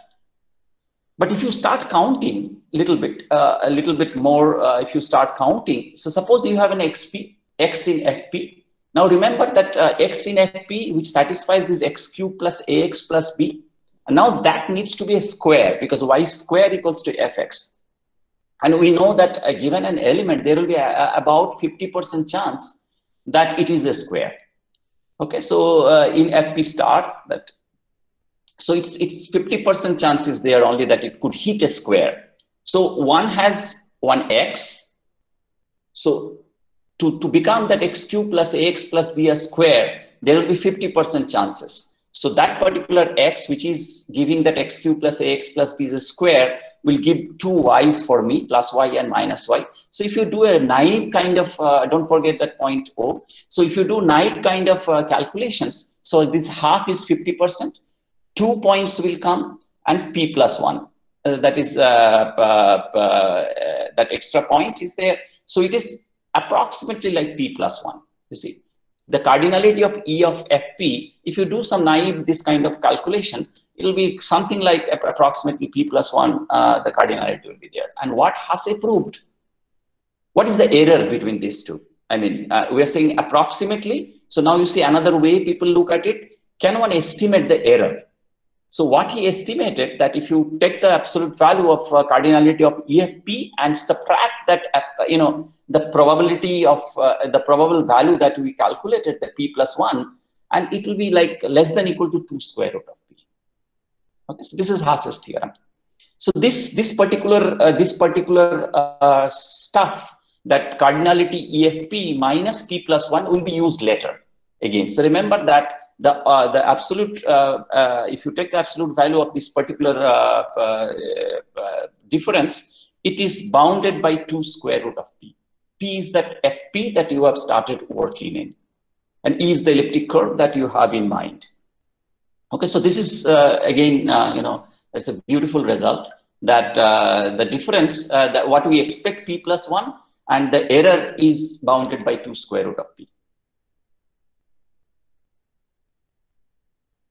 But if you start counting a little bit, uh, a little bit more, uh, if you start counting, so suppose you have an X P, X in F P. Now remember that uh, X in F P, which satisfies this X cube plus A X plus B. And now that needs to be a square, because Y square equals to F X. And we know that uh, given an element, there will be a, a, about fifty percent chance that it is a square. Okay, so uh, in F P star, that so it's it's fifty percent chances there only that it could hit a square. So one has one X. So to, to become that X cube plus A X plus B a square, there will be fifty percent chances. So that particular X, which is giving that X cube plus A X plus B is a square, will give two Y's for me, plus Y and minus Y. So if you do a naive kind of, uh, don't forget that point O. So if you do naive kind of uh, calculations, so this half is fifty percent, two points will come and P plus one. Uh, that is, uh, uh, uh, that extra point is there. So it is approximately like P plus one, you see. The cardinality of E of F P, if you do some naive, this kind of calculation, it will be something like approximately P plus one, uh, the cardinality will be there. And what Hasse proved? What is the error between these two? I mean, uh, we are saying approximately. So now you see another way people look at it. Can one estimate the error? So what he estimated, that if you take the absolute value of uh, cardinality of E F P and subtract that, uh, you know, the probability of uh, the probable value that we calculated, the P plus one, and it will be like less than equal to two square root of P. Okay, so this is Hasse's theorem. So this this particular uh, this particular uh, stuff, that cardinality E F P minus P plus one, will be used later again. So remember that the uh, the absolute uh, uh, if you take the absolute value of this particular uh, uh, uh, difference, it is bounded by two square root of P. P is that F P that you have started working in, and E is the elliptic curve that you have in mind. Okay, so this is uh, again, uh, you know, it's a beautiful result, that uh, the difference, uh, that what we expect P plus one, and the error is bounded by two square root of P.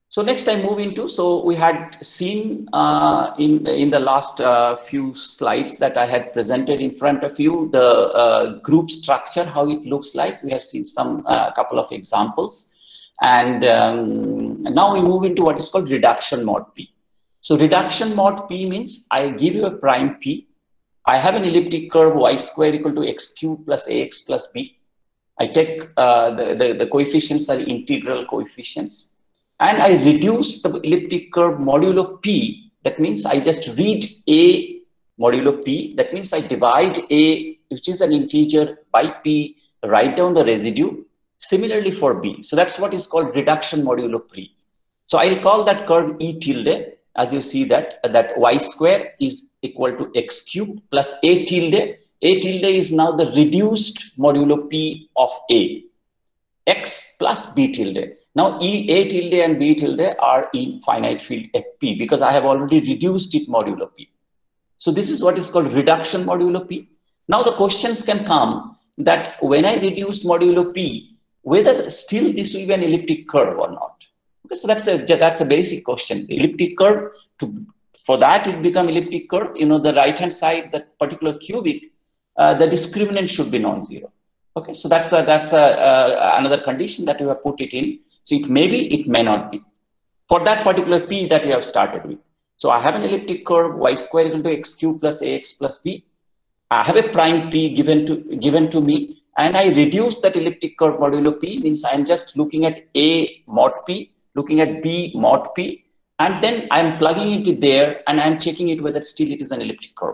So next I move into, so we had seen uh, in, in the last uh, few slides that I had presented in front of you, the uh, group structure, how it looks like. We have seen some uh, couple of examples. And um, now we move into what is called reduction mod P. So reduction mod P means I give you a prime P. I have an elliptic curve y square equal to x cubed plus ax plus b. I take uh, the, the, the coefficients are integral coefficients. And I reduce the elliptic curve modulo P. That means I just read A modulo P. That means I divide A, which is an integer, by P, write down the residue. Similarly for B. So that's what is called reduction modulo P. So I'll call that curve E tilde. As you see that, that y square is equal to x cubed plus A tilde. A tilde is now the reduced modulo P of A. X plus B tilde. Now, E, A tilde and B tilde are in finite field F P because I have already reduced it modulo P. So this is what is called reduction modulo P. Now the questions can come that when I reduced modulo P, whether still this will be an elliptic curve or not. Okay, so that's a, that's a basic question. The elliptic curve, to, for that it become elliptic curve, you know, the right-hand side, that particular cubic, uh, the discriminant should be non-zero. Okay, so that's, a, that's a, uh, another condition that you have put it in. So it may be, it may not be. For that particular P that you have started with. So I have an elliptic curve y square equal to x cubed plus ax plus b. I have a prime P given to, given to me, and I reduce that elliptic curve modulo P, means I'm just looking at A mod P, looking at B mod P, and then I'm plugging it there and I'm checking it whether still it is an elliptic curve.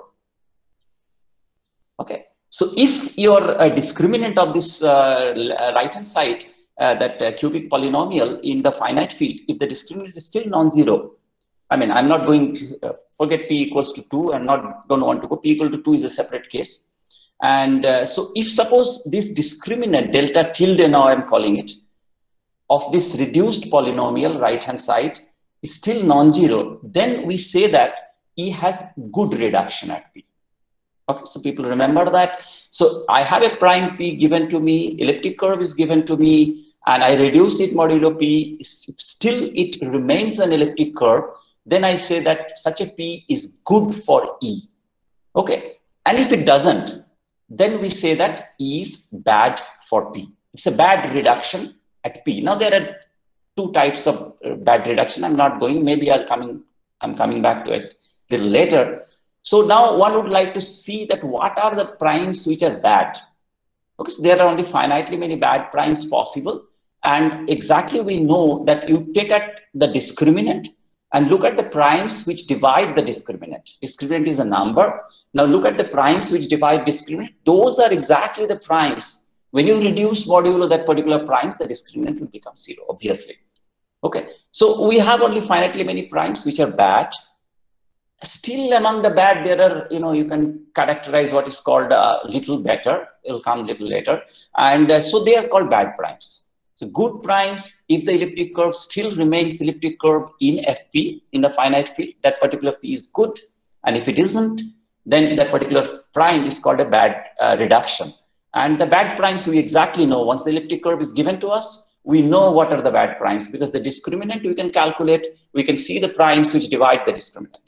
Okay. So if your uh, discriminant of this uh, right-hand side, Uh, that uh, cubic polynomial in the finite field, if the discriminant is still non-zero, I mean, I'm not going to uh, forget P equals to two. I'm not going to want to go. P equal to two is a separate case. And uh, so if suppose this discriminant delta tilde, now I'm calling it, of this reduced polynomial right-hand side is still non-zero, then we say that E has good reduction at P. Okay, so people remember that. So I have a prime P given to me, elliptic curve is given to me, and I reduce it modulo P, still it remains an elliptic curve, then I say that such a P is good for E. Okay, and if it doesn't, then we say that E is bad for P. It's a bad reduction at P. Now there are two types of bad reduction. I'm not going, maybe I'll coming, I'm coming back to it a little later. So now one would like to see that what are the primes which are bad. Okay, so there are only finitely many bad primes possible. And exactly we know that you take at the discriminant and look at the primes which divide the discriminant. Discriminant is a number. Now look at the primes which divide discriminant. Those are exactly the primes. When you reduce modulo that particular primes, the discriminant will become zero, obviously. Okay, so we have only finitely many primes which are bad. Still among the bad, there are, you know, you can characterize what is called a uh, little better. It'll come a little later. And uh, so they are called bad primes. So good primes, if the elliptic curve still remains elliptic curve in F P, in the finite field, that particular P is good. And if it isn't, then that particular prime is called a bad uh, reduction. And the bad primes we exactly know. Once the elliptic curve is given to us, we know what are the bad primes, because the discriminant we can calculate, we can see the primes which divide the discriminant.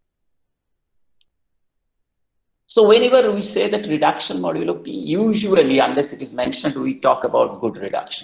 So whenever we say that reduction modulo P, usually, unless it is mentioned, we talk about good reduction.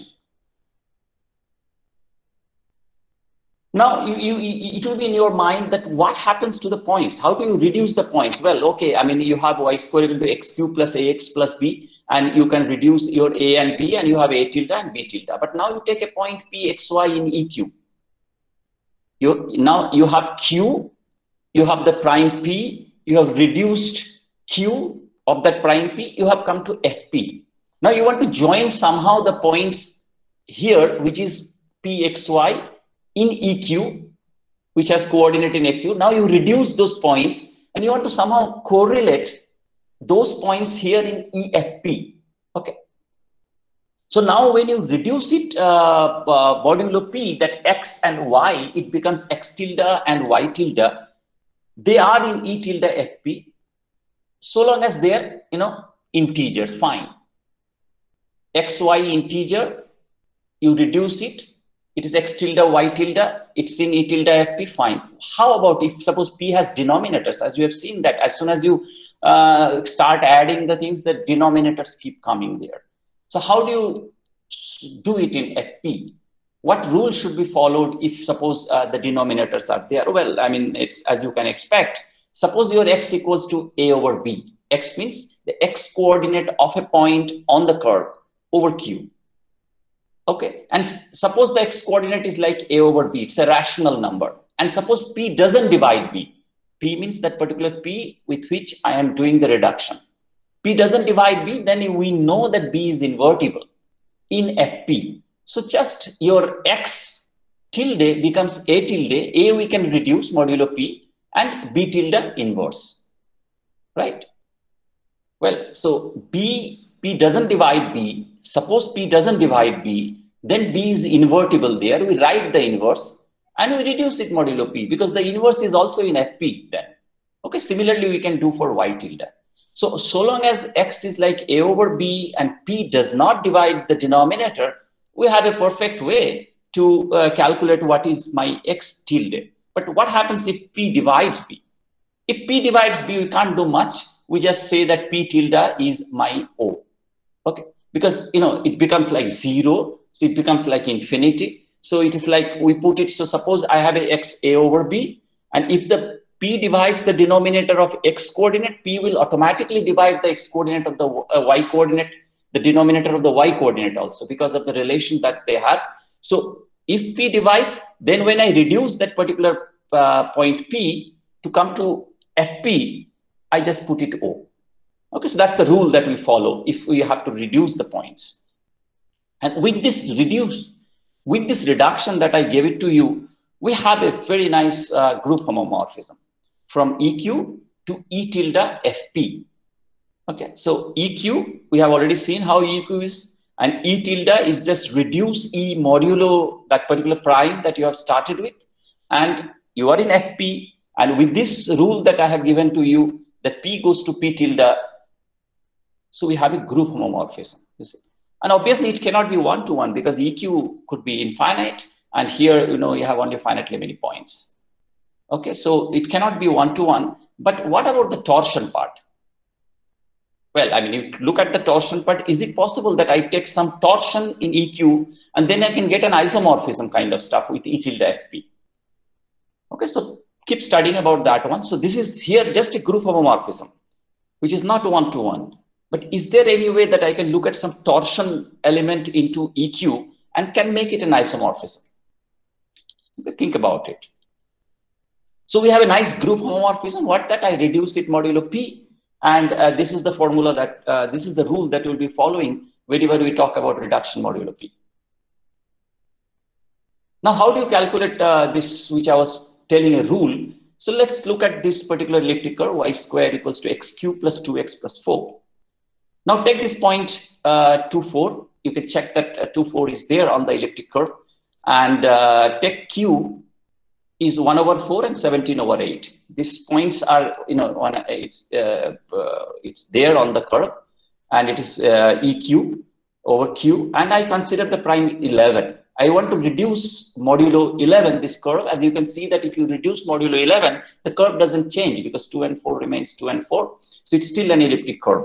Now, you, you, it will be in your mind that what happens to the points? How do you reduce the points? Well, okay, I mean, you have y square equal to x cubed plus ax plus b, and you can reduce your a and b, and you have a tilde and b tilde. But now you take a point p xy in E Q. You, now you have Q, you have the prime p, you have reduced Q of that prime P, you have come to F P. Now you want to join somehow the points here, which is P X Y in E Q, which has coordinate in A Q. Now you reduce those points and you want to somehow correlate those points here in E F P. Okay. So now when you reduce it uh, uh, modulo P, that X and Y, it becomes X tilde and Y tilde. They are in E tilde F P. So long as they're, you know, integers, fine. X, Y integer, you reduce it, it is x tilde, y tilde, it's in E tilde F P, fine. How about if suppose P has denominators, as you have seen that as soon as you uh, start adding the things, the denominators keep coming there. So how do you do it in F P? What rule should be followed if suppose uh, the denominators are there? Well, I mean, it's as you can expect, suppose your x equals to a over b. X means the x coordinate of a point on the curve over q. Okay, and suppose the x coordinate is like a over b, it's a rational number. And suppose p doesn't divide b. P means that particular p with which I am doing the reduction. P doesn't divide b, then we know that b is invertible in F P. So just your x tilde becomes a tilde, a we can reduce modulo p, and b tilde inverse, right? Well, so b, p doesn't divide b. Suppose p doesn't divide b, then b is invertible there. We write the inverse and we reduce it modulo p because the inverse is also in F P then. Okay, similarly we can do for y tilde. So, so long as x is like a over b and p does not divide the denominator, we have a perfect way to uh, calculate what is my x tilde. But what happens if p divides b? If p divides b, we can't do much. We just say that p tilde is my O. Okay, because you know it becomes like zero, so it becomes like infinity. So it is like we put it. So suppose I have a x a over b, and if the p divides the denominator of x coordinate, p will automatically divide the x coordinate of the uh, y coordinate, the denominator of the y coordinate also, because of the relation that they have. So if p divides, then when I reduce that particular uh, point p to come to F P, I just put it O. Okay, so that's the rule that we follow if we have to reduce the points. And with this reduce, with this reduction that I gave it to you, we have a very nice uh, group homomorphism from E Q to E tilde F P. Okay, so E Q, we have already seen how E Q is, and E tilde is just reduce E modulo that particular prime that you have started with, and you are in F P, and with this rule that I have given to you, that P goes to P tilde, so we have a group homomorphism, you see. And obviously it cannot be one-to-one because E Q could be infinite, and here, you know, you have only finitely many points. Okay, so it cannot be one-to-one, but what about the torsion part? Well, I mean, if you look at the torsion part, is it possible that I take some torsion in E Q and then I can get an isomorphism kind of stuff with E tilde F P? Okay, so keep studying about that one. So this is here just a group homomorphism, which is not one-to-one. But is there any way that I can look at some torsion element into E Q and can make it an isomorphism? Think about it. So we have a nice group homomorphism. What that I reduce it modulo P. And uh, this is the formula that, uh, this is the rule that we'll be following whenever we talk about reduction modulo P. Now, how do you calculate uh, this, which I was telling a rule? So let's look at this particular elliptic curve, y squared equals to x cubed plus two x plus four. Now take this point uh, two, four. You can check that uh, two, four is there on the elliptic curve. And uh, take q is one over four and seventeen over eight. These points are, you know, on a, it's uh, uh, it's there on the curve, and it is uh, E Q over Q, and I consider the prime eleven. I want to reduce modulo eleven, this curve. As you can see that if you reduce modulo eleven, the curve doesn't change because two and four remains two and four. So it's still an elliptic curve.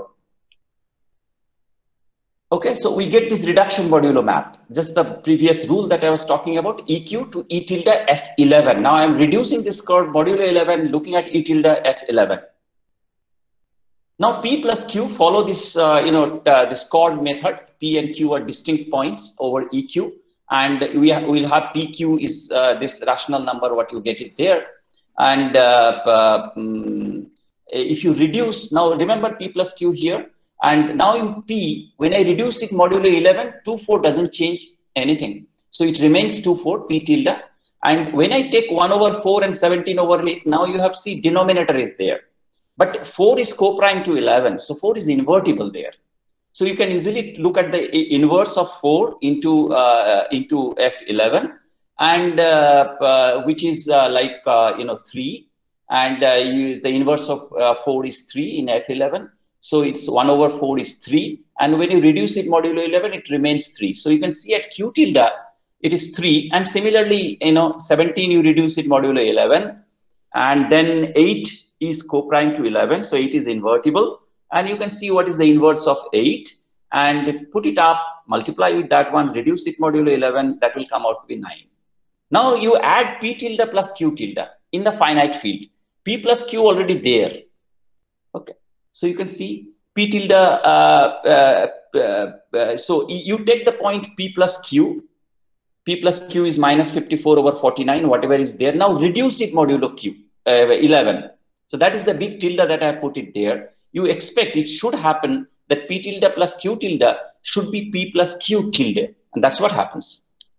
Okay, so we get this reduction modulo map, just the previous rule that I was talking about, E Q to E tilde F eleven. Now I'm reducing this curve modulo eleven, looking at E tilde F eleven. Now P plus Q follow this, uh, you know, uh, this chord method. P and Q are distinct points over E Q, and we ha will have P Q is uh, this rational number, what you get it there. And uh, uh, um, if you reduce, now remember P plus Q here. And now in P, when I reduce it modulo eleven, two, four doesn't change anything. So it remains two, four, P tilde. And when I take one over four and seventeen over eight, now you have see denominator is there. But four is co-prime to eleven. So four is invertible there. So you can easily look at the inverse of four into, uh, into F eleven, and uh, uh, which is uh, like, uh, you know, three. And uh, you, the inverse of uh, four is three in F eleven. So it's one over four is three. And when you reduce it modulo eleven, it remains three. So you can see at Q tilde, it is three. And similarly, you know, seventeen, you reduce it modulo eleven. And then eight is co-prime to eleven. So eight is invertible. And you can see what is the inverse of eight. And put it up, multiply with that one, reduce it modulo eleven, that will come out to be nine. Now you add P tilde plus Q tilde in the finite field. P plus Q already there. Okay. So you can see P tilde, uh, uh, uh, uh, so you take the point P plus Q. P plus Q is minus fifty-four over forty-nine, whatever is there. Now reduce it modulo Q, uh, eleven. So that is the big tilde that I put it there. You expect it should happen that P tilde plus Q tilde should be P plus Q tilde. And that's what happens.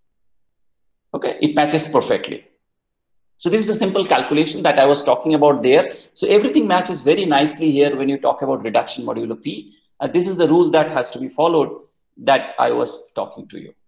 Okay, it matches perfectly. So this is a simple calculation that I was talking about there. So everything matches very nicely here when you talk about reduction modulo P. Uh, this is the rule that has to be followed that I was talking to you.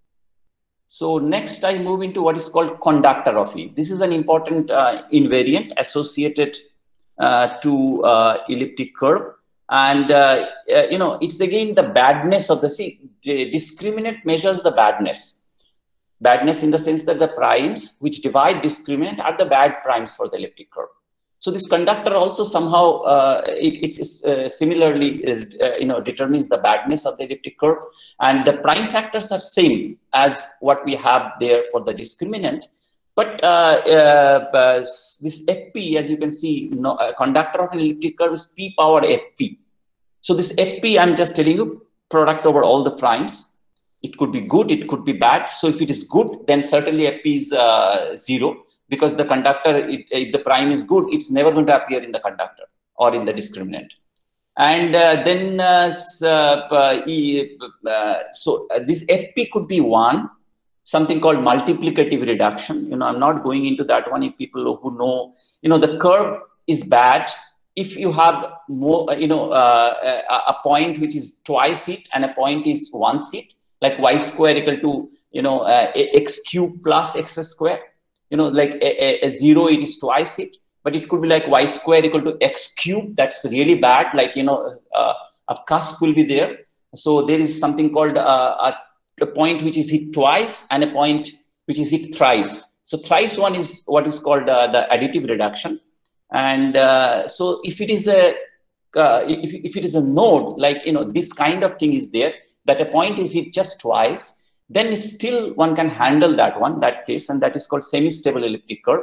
So next I move into what is called conductor of E. This is an important uh, invariant associated uh, to uh, elliptic curve. And, uh, uh, you know, it's again the badness of the, see, the discriminant measures the badness. Badness in the sense that the primes which divide discriminant are the bad primes for the elliptic curve. So this conductor also somehow, uh, it, it is uh, similarly, uh, you know, determines the badness of the elliptic curve. And the prime factors are same as what we have there for the discriminant. But uh, uh, uh, this F P, as you can see, no, uh, conductor of an elliptic curve is P power F P. So this F P, I'm just telling you, product over all the primes. It could be good, it could be bad. So if it is good, then certainly F P is uh, zero, because the conductor, it, if the prime is good, it's never going to appear in the conductor or in the discriminant. And uh, then, uh, uh, e, uh, so uh, this F P could be one, something called multiplicative reduction. You know, I'm not going into that one. If people who know, you know, the curve is bad. If you have more, you know, uh, a, a point which is twice it and a point is once it, like y square equal to, you know, uh, x cube plus x square, you know, like a, a, a zero, it is twice it, but it could be like y square equal to x cube. That's really bad. Like, you know, uh, a cusp will be there. So there is something called uh, a, a point which is hit twice and a point which is hit thrice. So thrice one is what is called uh, the additive reduction. And uh, so if it is a, uh, if, if it is a node, like, you know, this kind of thing is there, that a point is hit just twice, then it's still, one can handle that one, that case, and that is called semi-stable elliptic curve,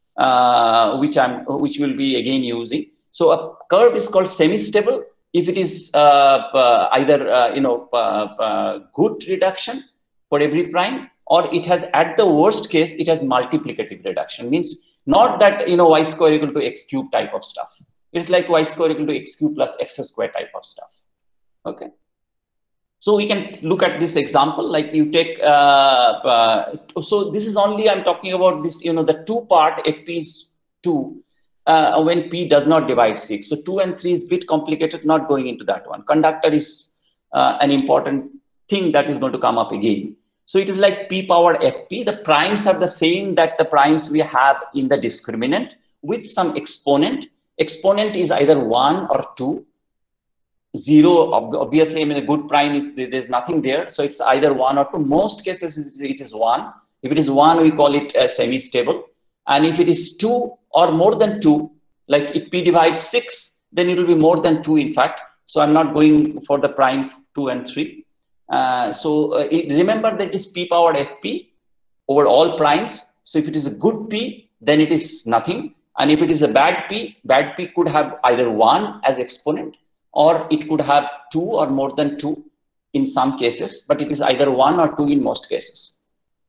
uh, which I'm, which we'll be again using. So a curve is called semi-stable if it is uh, uh, either, uh, you know, uh, uh, good reduction for every prime, or it has, at the worst case, it has multiplicative reduction. Means not that, you know, y square equal to x cube type of stuff. It's like y square equal to x cube plus x square type of stuff. Okay. So we can look at this example, like you take, uh, uh, so this is only, I'm talking about this, you know, the two part F P is two, uh, when P does not divide six. So two and three is a bit complicated, not going into that one. Conductor is uh, an important thing that is going to come up again. So it is like P power F P. The primes are the same that the primes we have in the discriminant with some exponent. Exponent is either one or two. Zero, obviously, I mean, a good prime is, there's nothing there. So it's either one or two. Most cases, it is one. If it is one, we call it uh, semi-stable. And if it is two or more than two, like if P divides six, then it will be more than two, in fact. So I'm not going for the prime two and three. Uh, so uh, it, remember that it is P power F P over all primes. So if it is a good P, then it is nothing. And if it is a bad P, bad P could have either one as exponent, or it could have two or more than two in some cases, but it is either one or two in most cases.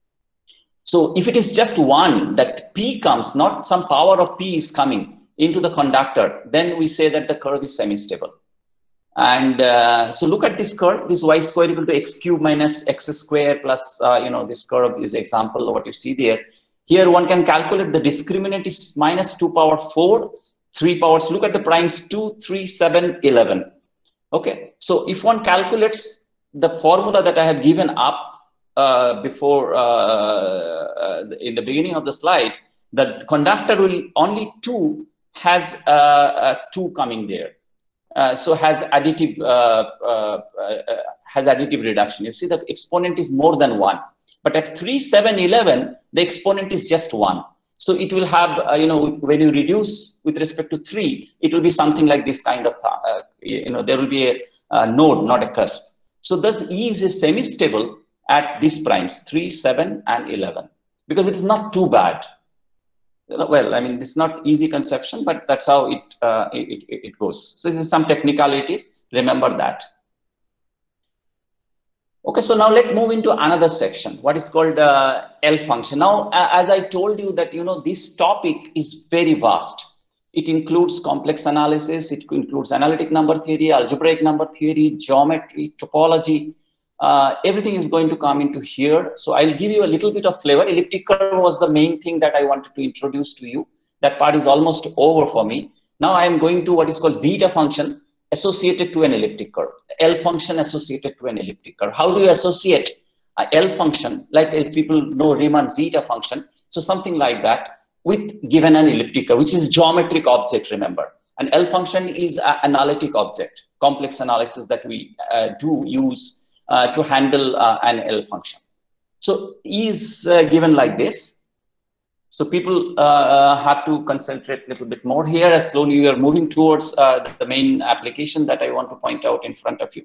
So if it is just one, that P comes, not some power of P is coming into the conductor, then we say that the curve is semi-stable. And uh, so look at this curve, this y square equal to x cube minus x square plus, uh, you know, this curve is example of what you see there. Here one can calculate the discriminant is minus two power four. Three powers, look at the primes two, three, seven, eleven. Okay, so if one calculates the formula that I have given up uh, before uh, uh, in the beginning of the slide, the conductor will only two has uh, uh, two coming there. Uh, so has additive uh, uh, uh, has additive reduction. You see the exponent is more than one, But at three, seven, eleven, the exponent is just one. So it will have, uh, you know, when you reduce with respect to three, it will be something like this kind of, uh, you know, there will be a, a node, not a cusp. So thus E is a semi-stable at these primes, three, seven, and eleven, because it is not too bad. Well, I mean, it's not easy conception, but that's how it, uh, it, it, it goes. So this is some technicalities, remember that. Okay, so now let's move into another section, what is called uh, L function. Now, uh, as I told you that, you know, this topic is very vast. It includes complex analysis, it includes analytic number theory, algebraic number theory, geometry, topology. Uh, everything is going to come into here. So I'll give you a little bit of flavor. Elliptic curve was the main thing that I wanted to introduce to you. That part is almost over for me. Now I am going to what is called zeta function associated to an elliptic curve. L function associated to an elliptic curve. How do you associate a L function, like if people know Riemann zeta function, so something like that, with given an elliptic curve, which is geometric object, remember. An L function is an analytic object, complex analysis that we uh, do use Uh, to handle uh, an L function. So E is uh, given like this. So people uh, have to concentrate a little bit more here as slowly we are moving towards uh, the main application that I want to point out in front of you.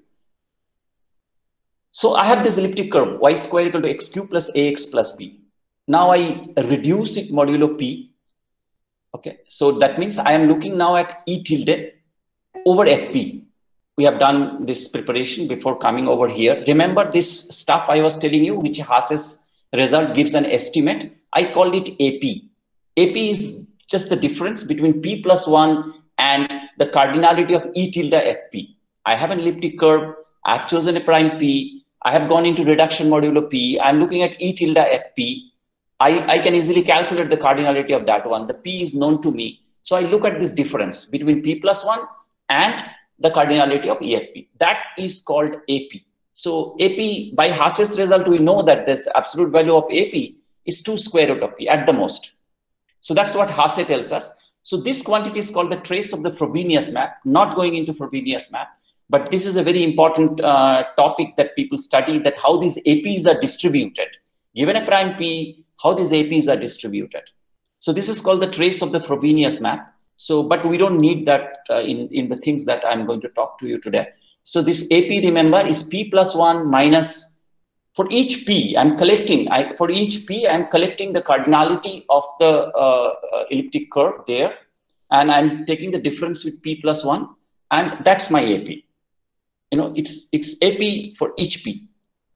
So I have this elliptic curve, y square equal to x cube plus ax plus b. Now I reduce it modulo p. Okay, so that means I am looking now at E tilde over fp. We have done this preparation before coming over here. Remember this stuff I was telling you, which Haas's result gives an estimate. I called it A P. A P is just the difference between P plus one and the cardinality of E tilde F P. I have an elliptic curve. I've chosen a prime P. I have gone into reduction modulo P. I'm looking at E tilde F P. I, I can easily calculate the cardinality of that one. The P is known to me. So I look at this difference between P plus one and the cardinality of E F P. That is called A P. So A P, by Haas's result, we know that this absolute value of A P is two square root of P at the most. So that's what Haas tells us. So this quantity is called the trace of the Frobenius map. Not going into Frobenius map, but this is a very important uh, topic that people study, that how these A Ps are distributed. Given a prime P, how these A Ps are distributed. So this is called the trace of the Frobenius map. So, but we don't need that uh, in, in the things that I'm going to talk to you today. So this A P, remember, is P plus one minus, for each P, I'm collecting, I, for each P, I'm collecting the cardinality of the uh, uh, elliptic curve there. And I'm taking the difference with P plus one, and that's my A P. You know, it's, it's A P for each P.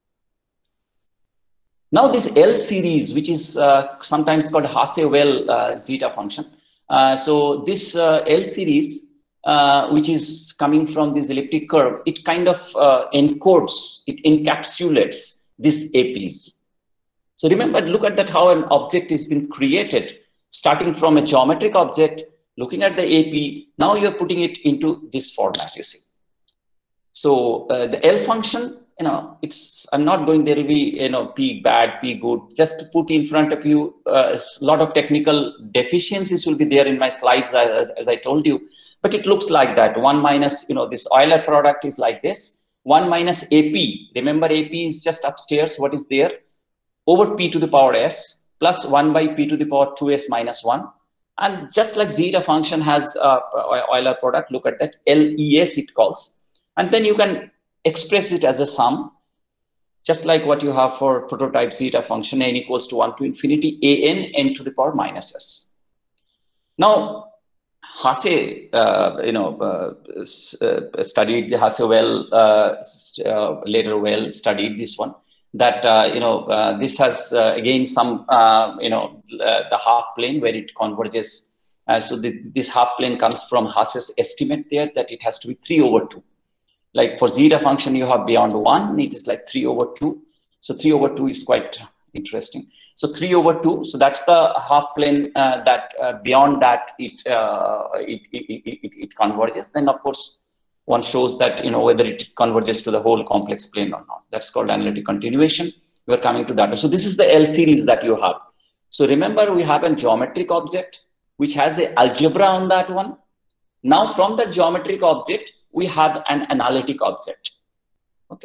Now this L series, which is uh, sometimes called Hasse-Well uh, zeta function. Uh, so this uh, L series, uh, which is coming from this elliptic curve, it kind of uh, encodes, it encapsulates these A Ps. So remember, look at that, how an object has been created, starting from a geometric object, looking at the A P, now you're putting it into this format, you see. So uh, the L function, you know, it's, I'm not going, there will be, you know, P bad, P good, just to put in front of you, uh, a lot of technical deficiencies will be there in my slides, as, as I told you, but it looks like that. One minus, you know, this Euler product is like this, one minus A P, remember A P is just upstairs, what is there, over P to the power S, plus one by P to the power two S minus one. And just like zeta function has uh, Euler product, look at that, L E S it calls. And then you can express it as a sum, just like what you have for prototype zeta function, n equals to one to infinity, a n, n to the power minus s. Now, Hasse, uh, you know, uh, uh, studied the Hasse-Well, uh, uh, later well studied this one, that, uh, you know, uh, this has, uh, again, some, uh, you know, uh, the half plane where it converges. Uh, so the, this half plane comes from Hasse's estimate there, that it has to be three over two. Like for zeta function, you have beyond one, it is like three over two. So three over two is quite interesting. So three over two, so that's the half plane uh, that uh, beyond that it, uh, it, it, it, it converges. Then of course, one shows that, you know, whether it converges to the whole complex plane or not. That's called analytic continuation. We are coming to that. So this is the L series that you have. So remember, we have a geometric object, which has the algebra on that one. Now from the geometric object, we have an analytic object. Okay.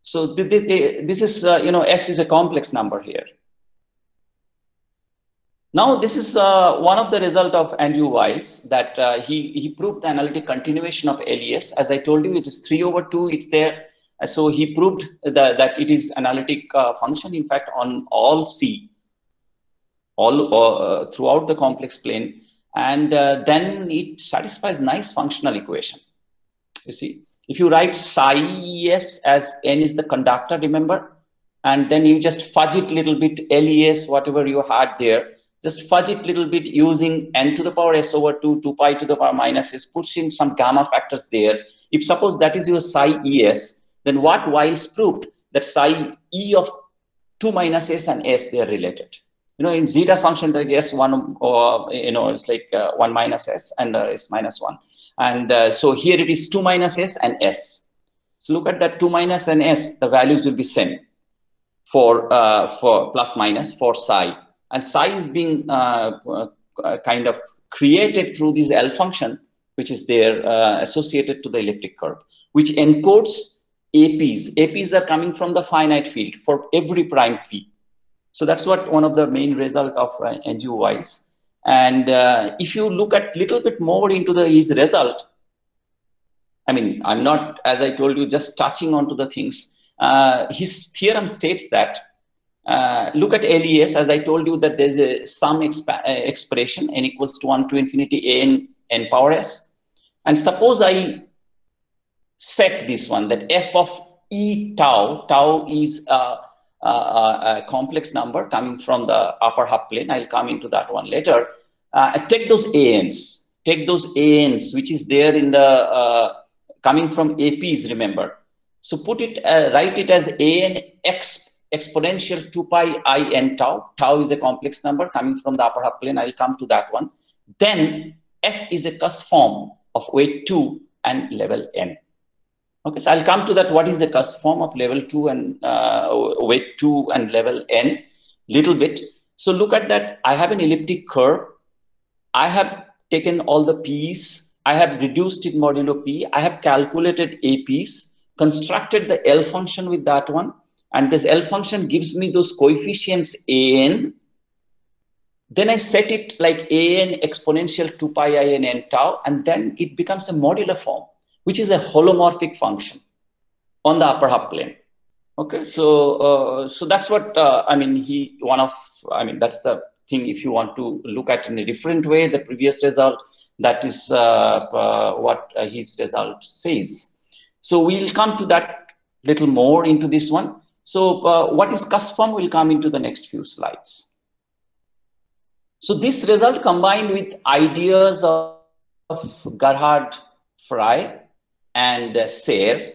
So the, the, the, this is, uh, you know, S is a complex number here. Now, this is uh, one of the result of Andrew Wiles, that uh, he, he proved the analytic continuation of L E S. As I told you, it is three over two, it's there. So he proved that, that it is analytic uh, function, in fact, on all C, all uh, throughout the complex plane. And uh, then it satisfies nice functional equation. You see, if you write psi E S as N is the conductor, remember, and then you just fudge it a little bit, L E S, whatever you had there, just fudge it a little bit using N to the power S over two, two pi to the power minus S, puts in some gamma factors there. If suppose that is your psi E S, then what Wiles proved, that psi E of two minus S and S, they are related. You know, in zeta function, the S one, or, you know, it's like uh, one minus S and uh, S minus one. And uh, so here it is two minus S and S. So look at that two minus and S, the values will be same for, uh, for plus minus for psi. And psi is being uh, uh, kind of created through this L function, which is there uh, associated to the elliptic curve, which encodes A Ps. A Ps are coming from the finite field for every prime P. So that's what one of the main result of uh, Andrew Wiles. And uh, if you look at little bit more into the his result, I mean, I'm not, as I told you, just touching onto the things. Uh, his theorem states that, uh, look at L E S, as I told you, that there's a some exp uh, expression, n equals to one to infinity a n, n power s. And suppose I set this one, that f of e tau, tau is uh, uh, a complex number coming from the upper half plane. I'll come into that one later. Uh, take those ans, take those ans, which is there in the, uh, coming from A Ps, remember. So put it, uh, write it as an x exponential two pi I n tau. Tau is a complex number coming from the upper half plane. I'll come to that one. Then f is a cusp form of weight two and level n. Okay, so I'll come to that. What is the cusp form of level two and uh, weight two and level n? Little bit. So look at that. I have an elliptic curve. I have taken all the P's. I have reduced it modulo P. I have calculated A Ps, constructed the L function with that one. And this L function gives me those coefficients A N. Then I set it like A N exponential two pi I n n tau, and then it becomes a modular form, which is a holomorphic function on the upper half plane. Okay, so uh, so that's what uh, I mean. He one of I mean that's the thing. If you want to look at in a different way, the previous result, that is uh, uh, what uh, his result says. So we'll come to that little more into this one. So uh, what is cusp form will come into the next few slides. So this result combined with ideas of, of Gerhard Frey and uh, Serre.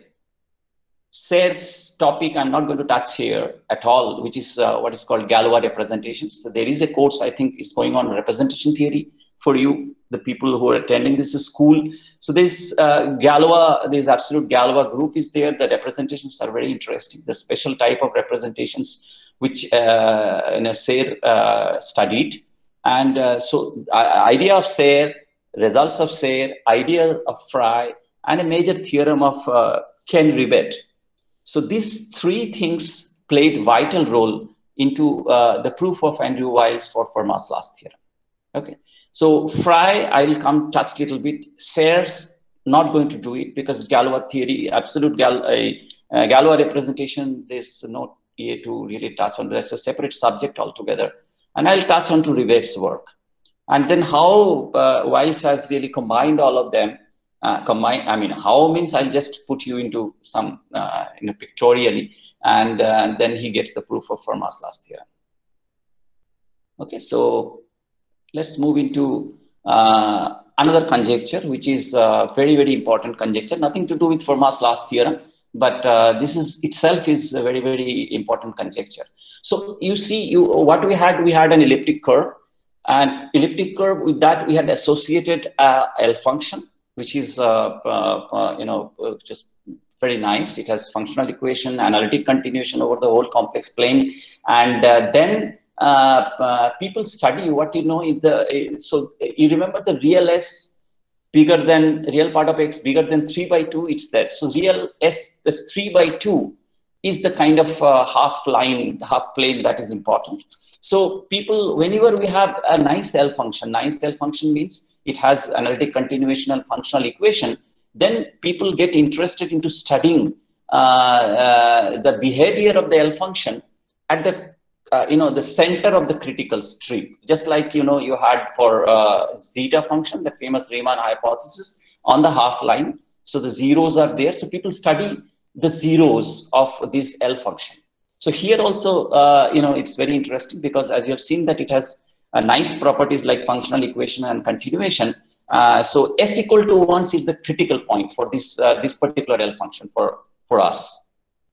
Serre's topic I'm not going to touch here at all, which is uh, what is called Galois representations. So there is a course I think is going on representation theory for you, the people who are attending this school. So this uh, Galois, this absolute Galois group is there. The representations are very interesting. The special type of representations which uh, you know, Serre uh, studied. And uh, so uh, idea of Serre, results of Serre, idea of Frey, and a major theorem of uh, Ken Ribet. So these three things played vital role into uh, the proof of Andrew Wiles for Fermat's last theorem. Okay, so Frey, I will come touch a little bit. Serre's not going to do it because Galois theory, absolute Gal, uh, uh, Galois representation, there's no here to really touch on. That's a separate subject altogether. And I'll touch on to Ribet's work. And then how uh, Wiles has really combined all of them. Uh, combine, I mean, how means I'll just put you into some, uh, you know, pictorially, and uh, then he gets the proof of Fermat's last theorem. Okay, so let's move into uh, another conjecture, which is a very, very important conjecture, nothing to do with Fermat's last theorem, but uh, this is itself is a very, very important conjecture. So you see, you what we had, we had an elliptic curve, and elliptic curve with that we had associated uh, L function, which is, uh, uh, uh, you know, uh, just very nice. It has functional equation, analytic continuation over the whole complex plane. And uh, then uh, uh, people study what you know is the, uh, so you remember the real S bigger than, real part of X bigger than three by two, it's there. So real S is three by two. is the kind of uh, half line, half plane that is important. So people, whenever we have a nice L function, nice L function means it has analytic continuation and functional equation, then people get interested into studying uh, uh, the behavior of the L function at the, uh, you know, the center of the critical strip. Just like, you know, you had for uh, zeta function, the famous Riemann hypothesis on the half line. So the zeros are there. So people study the zeros of this L function. So here also, uh, you know, it's very interesting because as you have seen that it has uh, nice properties like functional equation and continuation. Uh, so S equal to one is the critical point for this, uh, this particular L function for, for us.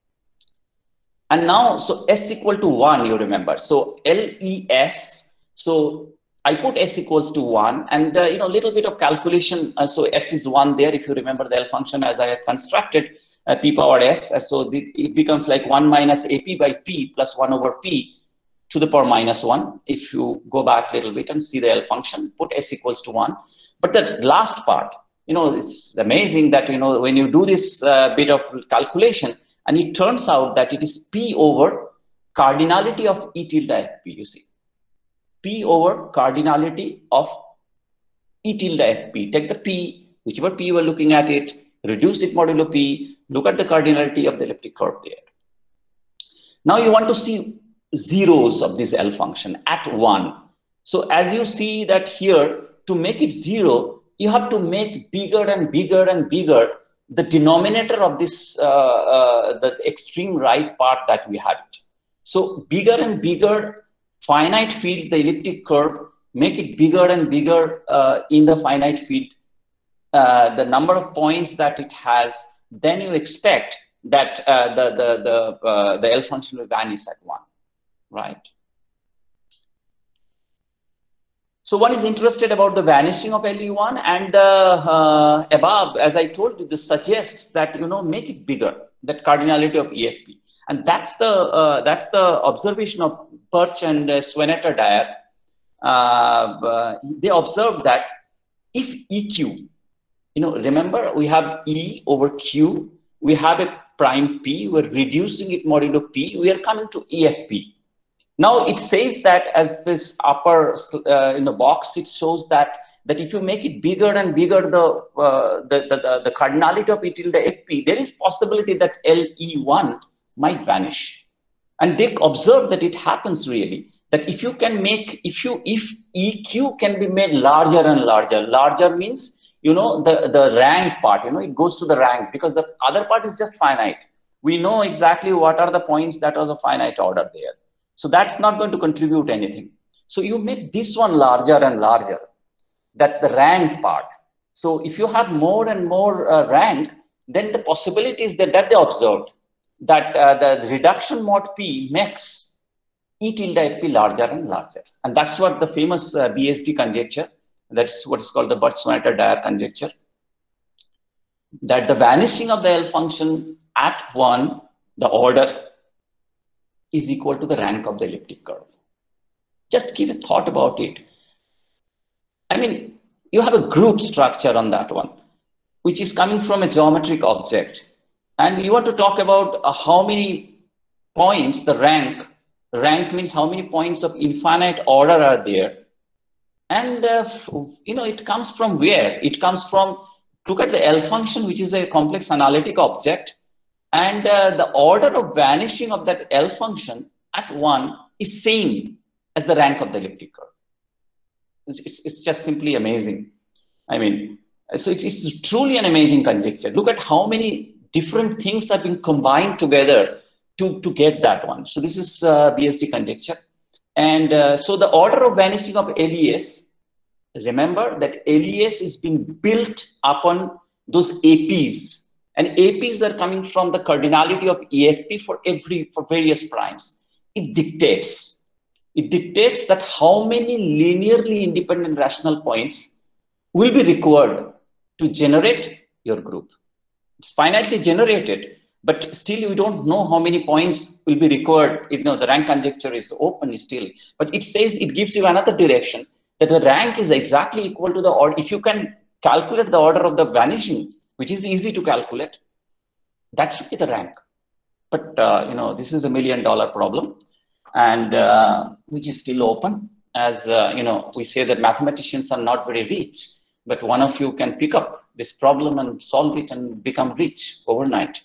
And now, so S equal to one, you remember. So L E S, so I put S equals to one and, uh, you know, a little bit of calculation. Uh, so S is one there, if you remember the L function as I had constructed. Uh, p power s, uh, so the, it becomes like one minus ap by p plus one over p to the power minus one. If you go back a little bit and see the L function, put s equals to one. But the last part, you know, it's amazing that, you know, when you do this uh, bit of calculation, and it turns out that it is p over cardinality of E tilde fp, you see. P over cardinality of E tilde fp. Take the p, whichever p you are looking at it, reduce it modulo p, look at the cardinality of the elliptic curve there. Now you want to see zeros of this L function at one. So as you see that here, to make it zero, you have to make bigger and bigger and bigger the denominator of this, uh, uh, the extreme right part that we had. So bigger and bigger finite field, the elliptic curve, make it bigger and bigger uh, in the finite field, uh, the number of points that it has, then you expect that uh, the, the, the, uh, the L function will vanish at one, right? So one is interested about the vanishing of L E one, and uh, uh, above, as I told you, this suggests that, you know, make it bigger, that cardinality of E F P. And that's the, uh, that's the observation of Birch and uh, Sweneter-Dyer. Uh, uh, they observed that if E Q, you know, remember we have E over Q, we have a prime P, we're reducing it modulo P, we are coming to E F P. Now it says that as this upper uh, in the box, it shows that that if you make it bigger and bigger, the uh, the, the, the the cardinality of E tilde F P, there is possibility that L E one might vanish. And they observe that it happens really, that if you can make, if you if E Q can be made larger and larger, larger means, you know, the, the rank part, you know, it goes to the rank because the other part is just finite. We know exactly what are the points that was a finite order there. So that's not going to contribute anything. So you make this one larger and larger, that the rank part. So if you have more and more uh, rank, then the possibility is that, that they observed that uh, the reduction mod P makes E tilde F P larger and larger. And that's what the famous uh, B S D conjecture, that's what is called the Birch-Sweneter-Dyer conjecture, that the vanishing of the L function at one, the order, is equal to the rank of the elliptic curve. Just give a thought about it. I mean, you have a group structure on that one, which is coming from a geometric object. And you want to talk about uh, how many points the rank, rank means how many points of infinite order are there. And, uh, you know, it comes from where? It comes from, look at the L function, which is a complex analytic object. And uh, the order of vanishing of that L function at one is same as the rank of the elliptic curve. It's, it's, it's just simply amazing. I mean, so it's, it's truly an amazing conjecture. Look at how many different things have been combined together to, to get that one. So this is uh, B S D conjecture. And uh, so the order of vanishing of L E S, remember that L E S is being built upon those A Ps. And A Ps are coming from the cardinality of E F P for every, for various primes. It dictates, it dictates that how many linearly independent rational points will be required to generate your group. It's finitely generated, but still you don't know how many points will be required. You know, the rank conjecture is open still, but it says, it gives you another direction that the rank is exactly equal to the order. If you can calculate the order of the vanishing, which is easy to calculate, that should be the rank. But uh, you know, this is a million dollar problem, and uh, which is still open. As uh, you know, we say that mathematicians are not very rich, but one of you can pick up this problem and solve it and become rich overnight.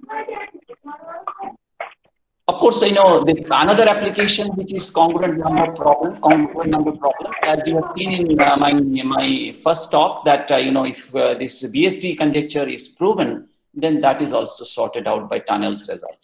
Of course, you know, the another application which is congruent number problem, congruent number problem, as you have seen in uh, my my first talk, that uh, you know, if uh, this B S D conjecture is proven, then that is also sorted out by Tunnell's result.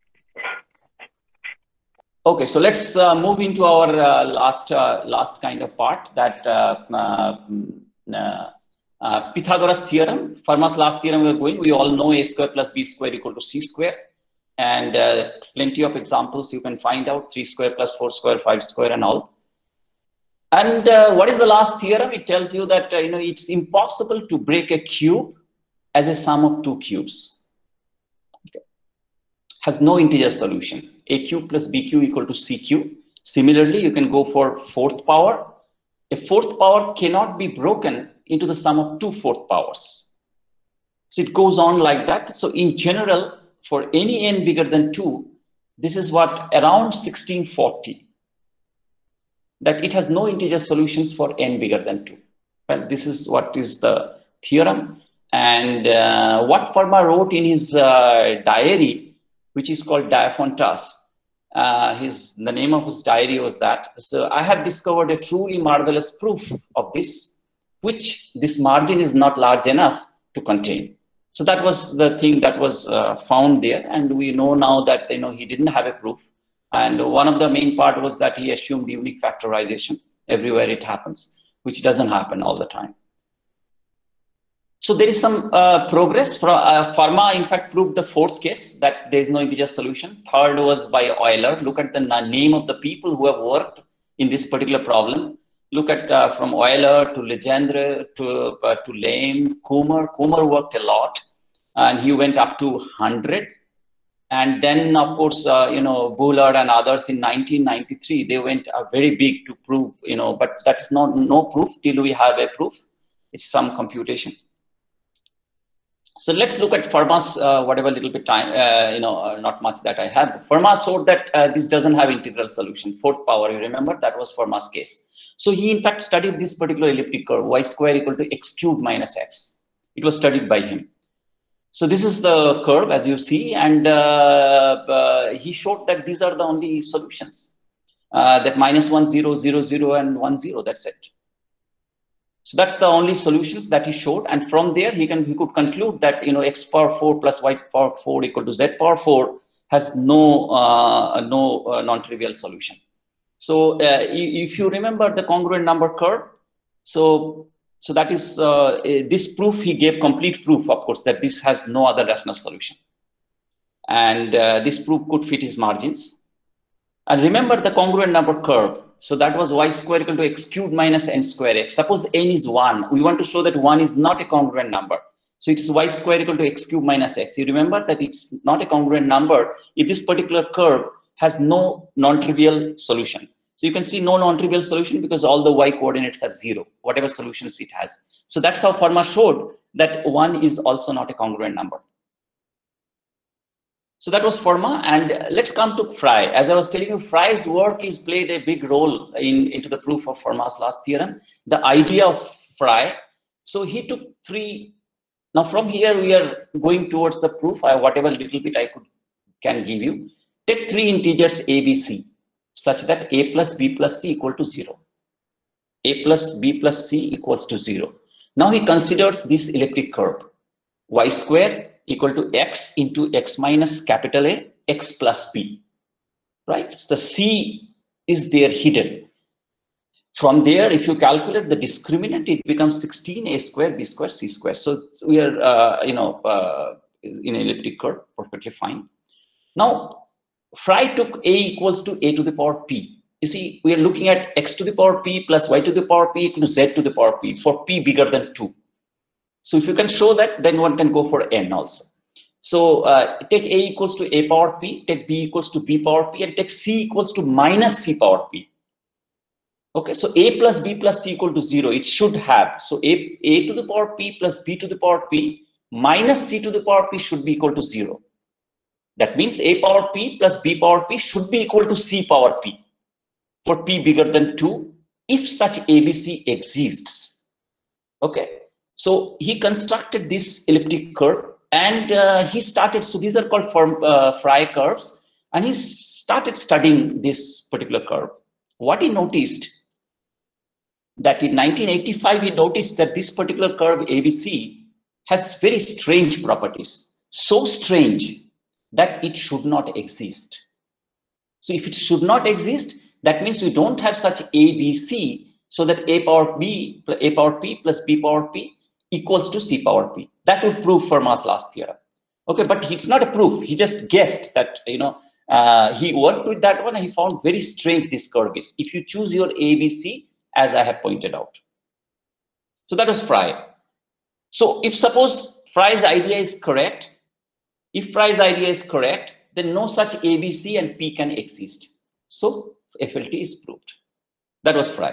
Okay, so let's uh, move into our uh, last uh, last kind of part, that uh, uh, uh, uh, Pythagoras theorem, Fermat's last theorem we are going. We all know a square plus b square equal to c square, and uh, plenty of examples you can find out, three square plus four square, five square, and all. And uh, what is the last theorem? It tells you that uh, you know, it's impossible to break a cube as a sum of two cubes. Okay. Has no integer solution. A cube plus b cube equal to c cube. Similarly, you can go for fourth power. A fourth power cannot be broken into the sum of two fourth powers. So it goes on like that. So in general, for any n bigger than two, this is what around sixteen forty, that it has no integer solutions for n bigger than two. Well, this is what is the theorem. And uh, what Fermat wrote in his uh, diary, which is called Diophantus, uh, his, the name of his diary was that. So I have discovered a truly marvelous proof of this, which this margin is not large enough to contain. So that was the thing that was uh, found there, and we know now that you know, he didn't have a proof. And one of the main part was that he assumed unique factorization everywhere it happens, which doesn't happen all the time. So there is some uh, progress. For, uh, Fermat, in fact, proved the fourth case, that there is no integer solution. Third was by Euler. Look at the name of the people who have worked in this particular problem. Look at uh, from Euler to Legendre to uh, to Lame, Kummer. Kummer worked a lot, and he went up to one hundred. And then, of course, uh, you know, Bullard and others in nineteen ninety-three, they went uh, very big to prove, you know, but that is not no proof till we have a proof. It's some computation. So let's look at Fermat's uh, whatever little bit time, uh, you know, uh, not much that I have. Fermat showed that uh, this doesn't have integral solution. Fourth power, you remember, that was Fermat's case. So he in fact studied this particular elliptic curve, y square equal to x cubed minus x. It was studied by him. So this is the curve as you see, and uh, uh, he showed that these are the only solutions. Uh, that minus one, zero, zero, zero, and one, zero, that's it. So that's the only solutions that he showed, and from there he can he could conclude that you know x power four plus y power four equal to z power four has no uh, no uh, non-trivial solution. So uh, if you remember the congruent number curve, so so that is uh, this proof he gave complete proof, of course, that this has no other rational solution, and uh, this proof could fit his margins. And remember the congruent number curve. So that was y square equal to x cubed minus n square x. Suppose n is one. We want to show that one is not a congruent number. So it is y square equal to x cubed minus x. You remember that it's not a congruent number if this particular curve has no non-trivial solution. So you can see no non-trivial solution because all the y coordinates are zero, whatever solutions it has. So that's how Fermat showed that one is also not a congruent number. So that was Fermat, and let's come to Frey. As I was telling you, Frey's work is played a big role in into the proof of Fermat's last theorem. The idea of Frey. So he took three. Now from here we are going towards the proof. I, whatever little bit I could can give you. Take three integers a, b, c, such that a plus b plus c equal to zero. A plus b plus c equals to zero. Now he considers this elliptic curve. Y square equal to x into x minus capital A, x plus b, right? So the c is there hidden. From there, if you calculate the discriminant, it becomes sixteen a square, b square, c square. So we are, uh, you know, uh, in an elliptic curve, perfectly fine. Now, Frey took a equals to a to the power p. You see, we are looking at x to the power p plus y to the power p equal to z to the power p for p bigger than two. So if you can show that, then one can go for n also. So uh, take a equals to a power p, take b equals to b power p, and take c equals to minus c power p. Okay, so a plus b plus c equal to zero. It should have. So a, a to the power p plus b to the power p minus c to the power p should be equal to zero. That means a power p plus b power p should be equal to c power p for p bigger than two if such A B C exists. Okay, so he constructed this elliptic curve and uh, he started, so these are called form, uh, Frey curves, and he started studying this particular curve. What he noticed, that in nineteen eighty-five he noticed that this particular curve A B C has very strange properties, so strange that it should not exist. So if it should not exist, that means we don't have such A B C, so that a power b a power p plus b power p equals to c power p. That would prove Fermat's last theorem. Okay, but it's not a proof. He just guessed that, you know, uh, he worked with that one and he found very strange this curve is if you choose your A B C as I have pointed out. So that was Frey. So if suppose Frey's idea is correct, if Frey's idea is correct, then no such A B C and P can exist. So F L T is proved. That was Frey.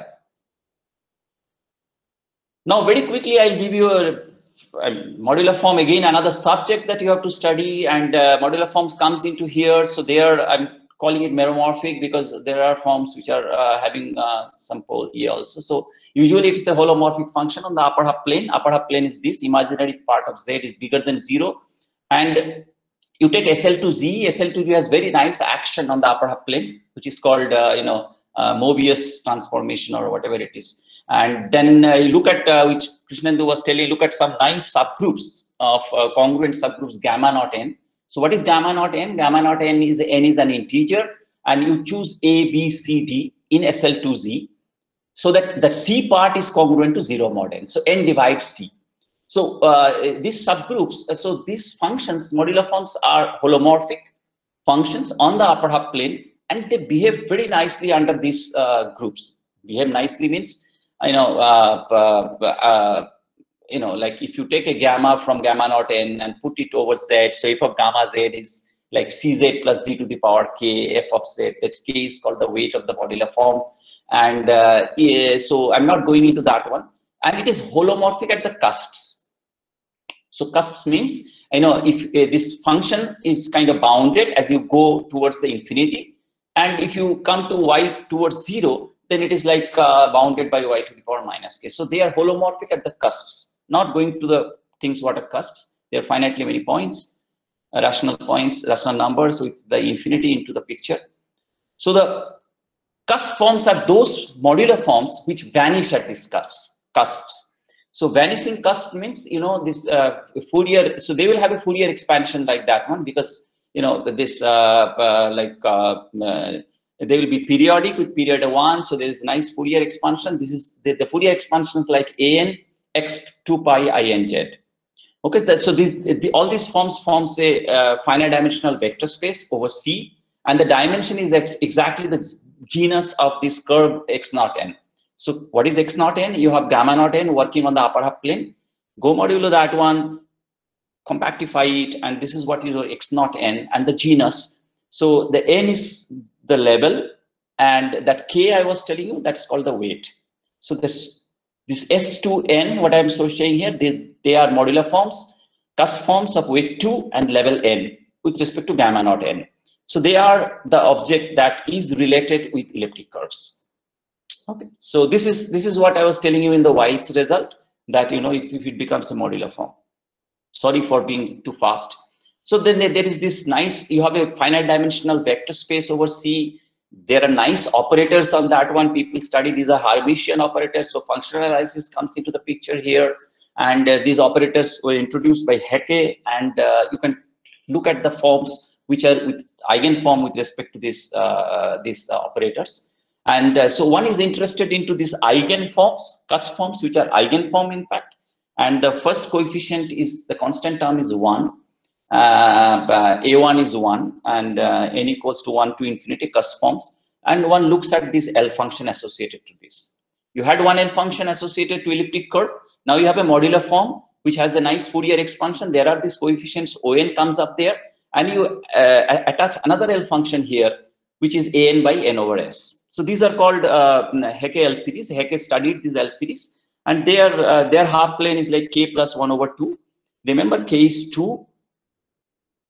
Now, very quickly, I'll give you a, a modular form, again, another subject that you have to study, and uh, modular forms comes into here. So there, I'm calling it meromorphic because there are forms which are uh, having uh, some pole here also. So usually it's a holomorphic function on the upper half plane. Upper half plane is this, imaginary part of Z is bigger than zero. And you take S L two Z, S L two Z has very nice action on the upper half plane, which is called, uh, you know, uh, Mobius transformation or whatever it is. And then uh, you look at, uh, which Krishnendu was telling, look at some nice subgroups of uh, congruent subgroups gamma naught n. So what is gamma naught n? Gamma naught n is n is an integer, and you choose A, B, C, D in S L two Z, so that the C part is congruent to zero mod n. So n divides C. So uh, these subgroups, uh, so these functions, modular forms are holomorphic functions on the upper half plane, and they behave very nicely under these uh, groups. Behave nicely means, you know, uh, uh, uh, you know, like if you take a gamma from gamma naught n and put it over Z, so f of gamma Z is like Cz plus d to the power k, f of Z, that k is called the weight of the modular form. And uh, yeah, so I'm not going into that one. And it is holomorphic at the cusps. So cusps means, you know, if uh, this function is kind of bounded as you go towards the infinity, and if you come to y towards zero, then it is like uh, bounded by y to the power minus k. So they are holomorphic at the cusps, not going to the things what are cusps. They are finitely many points, uh, rational points, rational numbers with the infinity into the picture. So the cusp forms are those modular forms which vanish at these cusps. cusps. So vanishing cusp means, you know, this uh, Fourier, so they will have a Fourier expansion like that one, because, you know, this uh, uh, like, uh, uh, they will be periodic with period one. So there is nice Fourier expansion. This is the, the Fourier expansions like an x two pi I N Z. Okay, so these, the, all these forms forms a uh, finite dimensional vector space over C, and the dimension is ex exactly the genus of this curve x naught n. So what is x naught n? You have gamma naught n working on the upper half plane. Go modulo that one, compactify it, and this is what is your x naught n and the genus. So the n is the level, and that k I was telling you, that's called the weight. So this this S two n, what I'm so showing here, they, they are modular forms, cusp forms of weight two and level n with respect to gamma naught n. So they are the object that is related with elliptic curves. Okay, so this is this is what I was telling you in the Weiss result, that, you know, if, if it becomes a modular form. Sorry for being too fast. So then there is this nice, you have a finite dimensional vector space over C. There are nice operators on that one. People study, these are Hermitian operators. So functional analysis comes into the picture here. And uh, these operators were introduced by Hecke. And uh, you can look at the forms which are with eigenform with respect to this, uh, these uh, operators. And uh, so one is interested into these eigenforms, cusp forms, which are eigenform in fact. And the first coefficient is, the constant term is one. Uh, A one is one, and uh, n equals to one to infinity cusp forms. And one looks at this L function associated to this. You had one L function associated to elliptic curve. Now you have a modular form which has a nice Fourier expansion. There are these coefficients, O n comes up there, and you uh, attach another L function here, which is A n by n over S. So these are called uh, Hecke L series. Hecke studied these L series, and their uh, their half plane is like k plus one over two. Remember, k is two.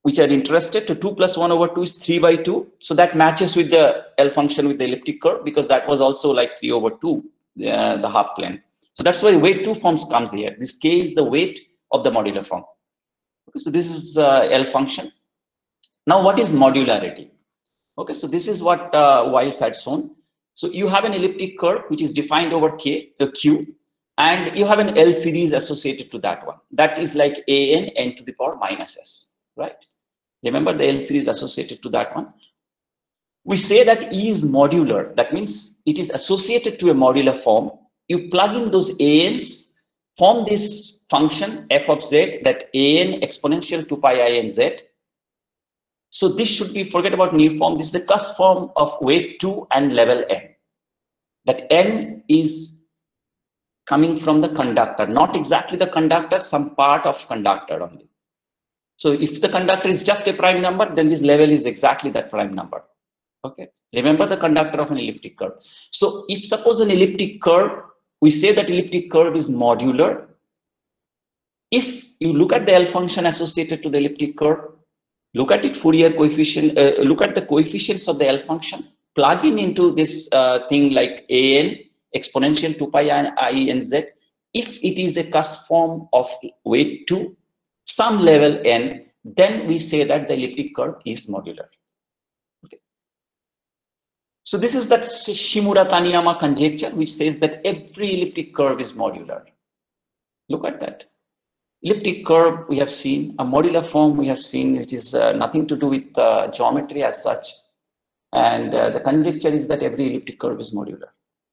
which are interested, to two plus one over two is three by two. So that matches with the L function with the elliptic curve, because that was also like three over two, uh, the half plane. So that's why weight two forms comes here. This K is the weight of the modular form. Okay, so this is uh, L function. Now what is modularity? Okay, so this is what uh, Wiles had shown. So you have an elliptic curve which is defined over K, the Q, and you have an L series associated to that one. That is like A n, n to the power minus S, right? Remember the L series associated to that one. We say that E is modular. That means it is associated to a modular form. You plug in those A n's, form this function f of z, that A n exponential two pi I n z. So this should be, forget about new form. This is a cusp form of weight two and level n. That n is coming from the conductor, not exactly the conductor, some part of conductor only. So if the conductor is just a prime number, then this level is exactly that prime number. Okay. Remember the conductor of an elliptic curve. So if suppose an elliptic curve, we say that elliptic curve is modular. If you look at the L function associated to the elliptic curve, look at it Fourier coefficient, uh, look at the coefficients of the L function, plug in into this uh, thing like A n exponential two pi I n z. If it is a cusp form of weight two, some level n, then we say that the elliptic curve is modular. Okay. So this is that Shimura-Taniyama conjecture, which says that every elliptic curve is modular. Look at that. Elliptic curve we have seen, a modular form we have seen, which is uh, nothing to do with uh, geometry as such. And uh, the conjecture is that every elliptic curve is modular.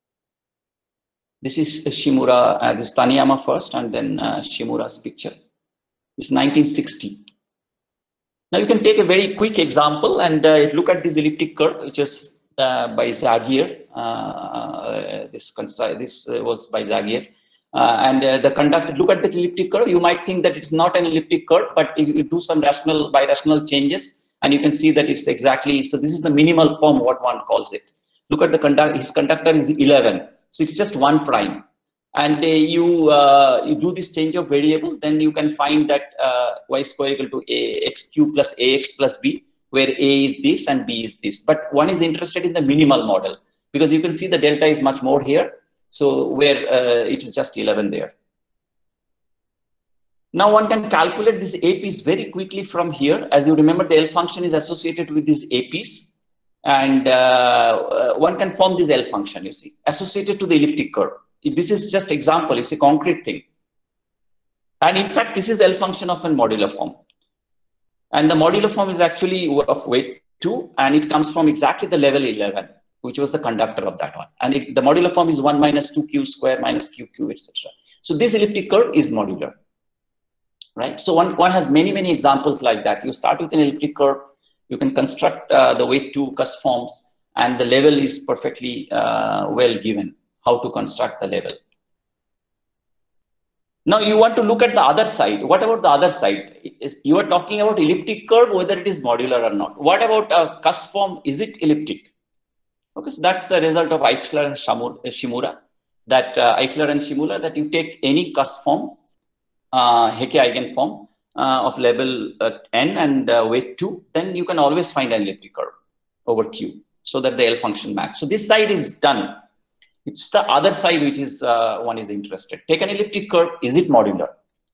This is Shimura, uh, this Taniyama first, and then uh, Shimura's picture. It's nineteen sixty. Now you can take a very quick example and uh, look at this elliptic curve, which is uh, by Zagier. Uh, this this uh, was by Zagier. Uh, and uh, the conductor, look at the elliptic curve, you might think that it's not an elliptic curve, but you, you do some rational, birational changes, and you can see that it's exactly, so this is the minimal form, what one calls it. Look at the conductor, his conductor is eleven, so it's just one prime. And uh, you, uh, you do this change of variable, then you can find that uh, y square equal to a, x cube plus ax plus b, where a is this and b is this. But one is interested in the minimal model, because you can see the delta is much more here. So where uh, it is just eleven there. Now one can calculate these A Ps very quickly from here. As you remember, the L function is associated with these A Ps, and uh, uh, one can form this L function, you see, associated to the elliptic curve. This is just example, it's a concrete thing. And in fact, this is L function of a modular form. And the modular form is actually of weight two, and it comes from exactly the level eleven, which was the conductor of that one. And it, the modular form is one minus two q square minus q q, et cetera. So this elliptic curve is modular, right? So one, one has many, many examples like that. You start with an elliptic curve, you can construct uh, the weight two cusp forms, and the level is perfectly uh, well given, how to construct the level. Now you want to look at the other side. What about the other side? You are talking about elliptic curve, whether it is modular or not. What about a cusp form? Is it elliptic? Okay, so that's the result of Eichler and Shimura, that uh, Eichler and Shimura, that you take any cusp form, uh, Hecke eigenform uh, of level uh, n and uh, weight two, then you can always find an elliptic curve over Q, so that the L function maps. So this side is done. It's the other side which is uh, one is interested. Take an elliptic curve, is it modular?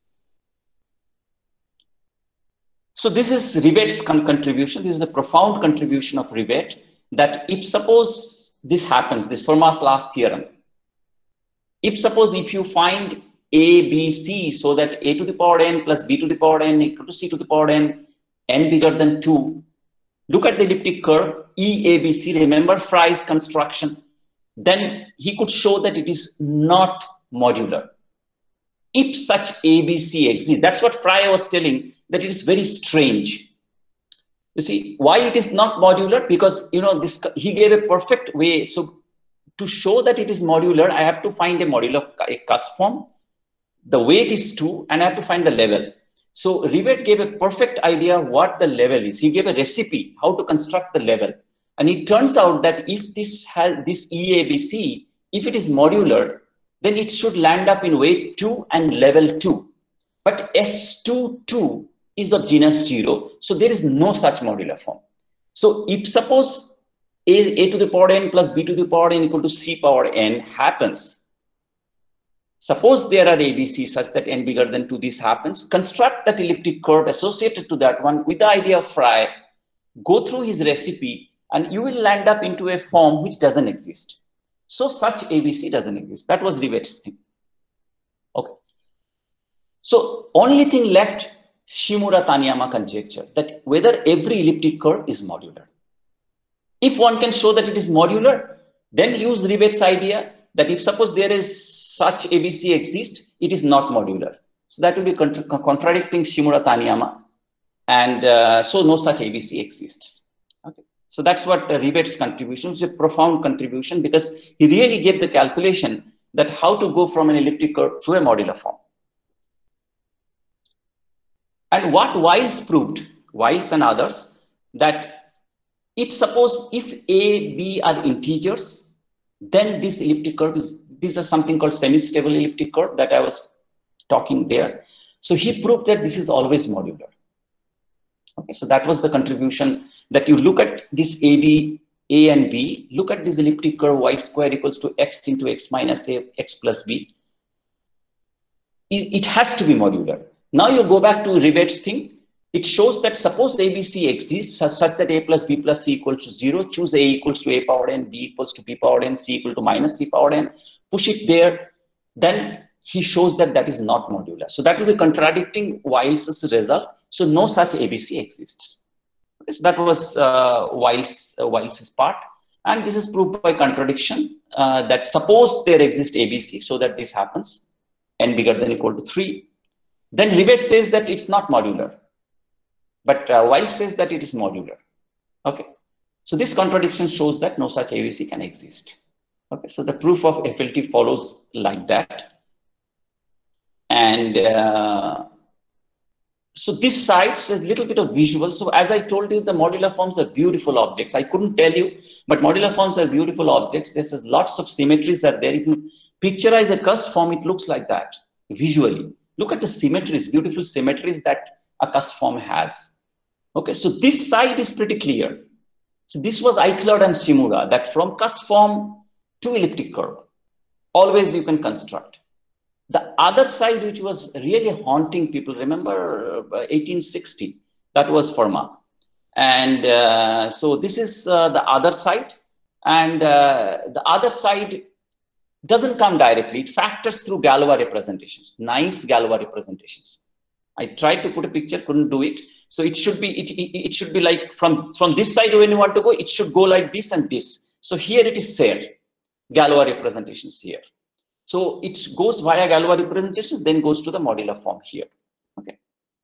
So this is Rivet's con contribution. This is a profound contribution of Rivet, that if suppose this happens, this Fermat's last theorem, if suppose if you find A, B, C, so that A to the power n plus B to the power n equal to C to the power n, n bigger than two, look at the elliptic curve, E, A, B, C, remember Fry's construction, then he could show that it is not modular. If such A, B, C exists, that's what Fry was telling, that it is very strange. You see, why it is not modular? Because, you know, this he gave a perfect way. So to show that it is modular, I have to find a modular, a cusp form. The weight is two, and I have to find the level. So Rivet gave a perfect idea what the level is. He gave a recipe how to construct the level. And it turns out that if this has this E A B C, if it is modular, then it should land up in weight two and level two. But S two two is of genus zero. So there is no such modular form. So if suppose a, a to the power n plus b to the power n equal to c power n happens, suppose there are A B C such that n bigger than two, this happens, construct that elliptic curve associated to that one with the idea of Frey, go through his recipe, and you will land up into a form which doesn't exist. So such A B C doesn't exist. That was Rivet's thing. Okay. So only thing left, Shimura-Taniyama conjecture, that whether every elliptic curve is modular. If one can show that it is modular, then use Rivet's idea that if suppose there is such A B C exists, it is not modular. So that will be contra contradicting Shimura-Taniyama, and uh, so no such A B C exists. Okay. So that's what uh, Rivet's contribution is, a profound contribution, because he really gave the calculation that how to go from an elliptic curve to a modular form. And what Wiles proved, Wiles and others, that if suppose if A, B are integers, then this elliptic curve is, these are something called semi-stable elliptic curve that I was talking there. So he proved that this is always modular. Okay, so that was the contribution, that you look at this A, B, A and B, look at this elliptic curve y square equals to x into x minus a, x plus b. It, it has to be modular. Now you go back to Rivet's thing. It shows that suppose A B C exists such, such that a plus b plus c equals to zero, choose a equals to a power n, b equals to b power n, c equal to minus c power n, push it there, then he shows that that is not modular. So that will be contradicting Wiles' result. So no such A B C exists. Okay, so that was uh, Wiles, uh, Wiles' part. And this is proved by contradiction uh, that suppose there exists A B C so that this happens, n bigger than or equal to three. Then Rivet says that it's not modular. But uh, Wiles says that it is modular. Okay. So this contradiction shows that no such A B C can exist. Okay. So the proof of F L T follows like that. And uh, so this cites a little bit of visual. So as I told you, the modular forms are beautiful objects. I couldn't tell you, but modular forms are beautiful objects. There's lots of symmetries are there. If you picturize a cusp form, it looks like that visually. Look at the symmetries, beautiful symmetries that a cusp form has. Okay, so this side is pretty clear. So this was Eichler and Shimura, that from cusp form to elliptic curve, always you can construct. The other side, which was really haunting people, remember uh, eighteen sixty, that was Fermat. And uh, so this is uh, the other side. And uh, the other side doesn't come directly. It factors through Galois representations, nice Galois representations. I tried to put a picture, couldn't do it. So it should be, it, it, it should be like from, from this side when you want to go, it should go like this and this. So here it is there, Galois representations here. So it goes via Galois representations, then goes to the modular form here. Okay.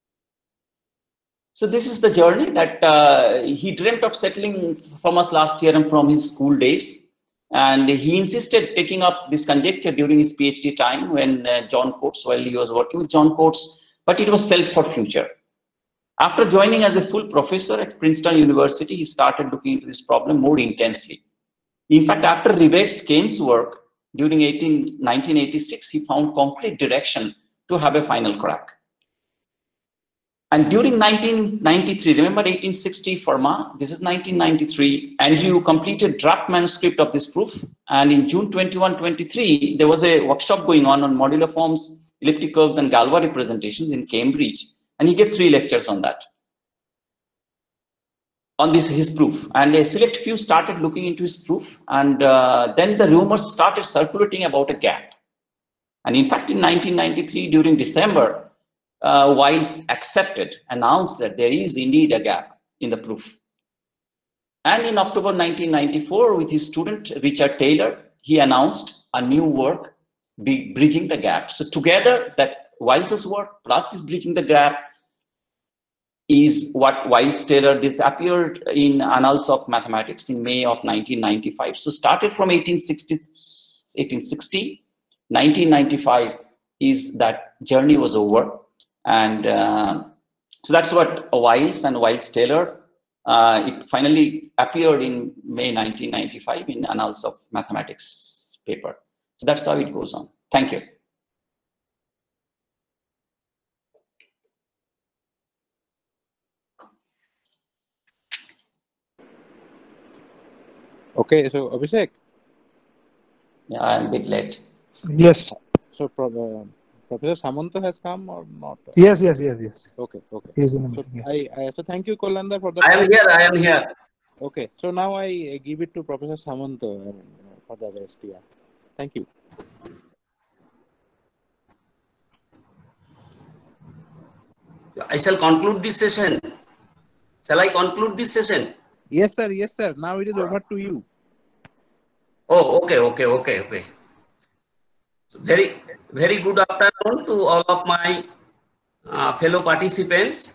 So this is the journey that uh, he dreamt of settling Fermat's last theorem from his school days. And he insisted taking up this conjecture during his PhD time when uh, John Coates, while he was working with John Coates, but it was self for future. After joining as a full professor at Princeton University, he started looking into this problem more intensely. In fact, after Rivet's Keynes work during nineteen eighty-six, he found concrete direction to have a final crack. And during nineteen ninety-three, remember eighteen sixty Fermat, this is nineteen ninety-three, and you completed draft manuscript of this proof. And in June twenty-first, twenty-three, there was a workshop going on on modular forms, elliptic curves, and Galois representations in Cambridge. And he gave three lectures on that, on this his proof. And a select few started looking into his proof, and uh, then the rumors started circulating about a gap. And in fact, in nineteen ninety-three, during December, uh, Wiles accepted, announced that there is indeed a gap in the proof. And in October nineteen ninety-four, with his student Richard Taylor, he announced a new work, Bridging the Gap. So together, that Wiles' work plus this Bridging the Gap is what Wiles Taylor, this appeared in Annals of Mathematics in May of nineteen ninety-five. So started from eighteen sixty, eighteen sixty, nineteen ninety-five is that journey was over. And uh, so that's what Wiles and Wiles Taylor, uh, it finally appeared in May nineteen ninety-five in Annals of Mathematics paper. So that's how it goes on. Thank you. Okay, so Abhishek. Yeah, I'm a bit late. Yes. So uh, Professor Samanta has come or not? Yes, yes, yes, yes. Okay, okay. He is in the So meeting. Yeah. I, I so thank you, Kolanda, for the I am talk. here. I am here. Okay, so now I give it to Professor Samanta uh, for the rest. Yeah, thank you. I shall conclude this session. Shall I conclude this session? Yes, sir. Yes, sir. Now it is over to you. Oh, okay, okay, okay, okay. So very, very good afternoon to all of my uh, fellow participants.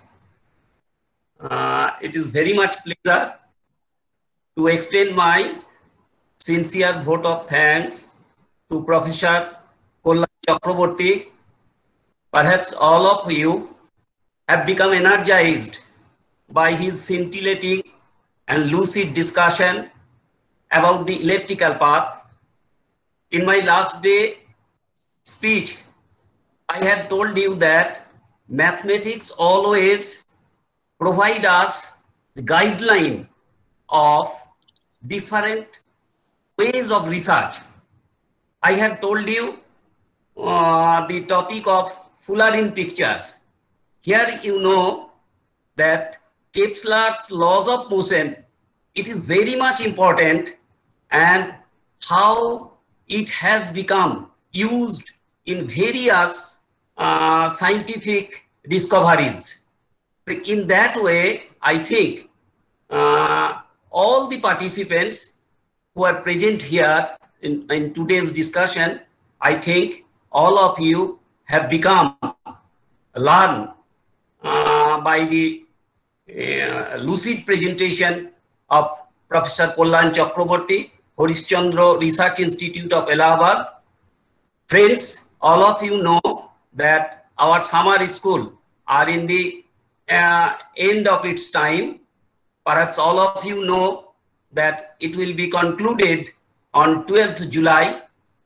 Uh, it is very much pleasure to extend my sincere vote of thanks to Professor Kollan Chakraborty. Perhaps all of you have become energized by his scintillating and lucid discussion about the elliptical path. In my last day speech, I had told you that mathematics always provide us the guideline of different ways of research. I had told you uh, the topic of Fullerene pictures. Here you know that Kepler's laws of motion, it is very much important, and how it has become used in various uh, scientific discoveries. In that way, I think uh, all the participants who are present here in, in today's discussion, I think all of you have become learned uh, by the uh, lucid presentation of Professor Kollan Chakraborty, Harishchandra Research Institute of Allahabad. Friends, all of you know that our summer school are in the uh, end of its time. Perhaps all of you know that it will be concluded on twelfth July.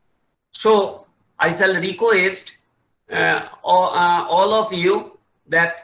So I shall request uh, all, uh, all of you that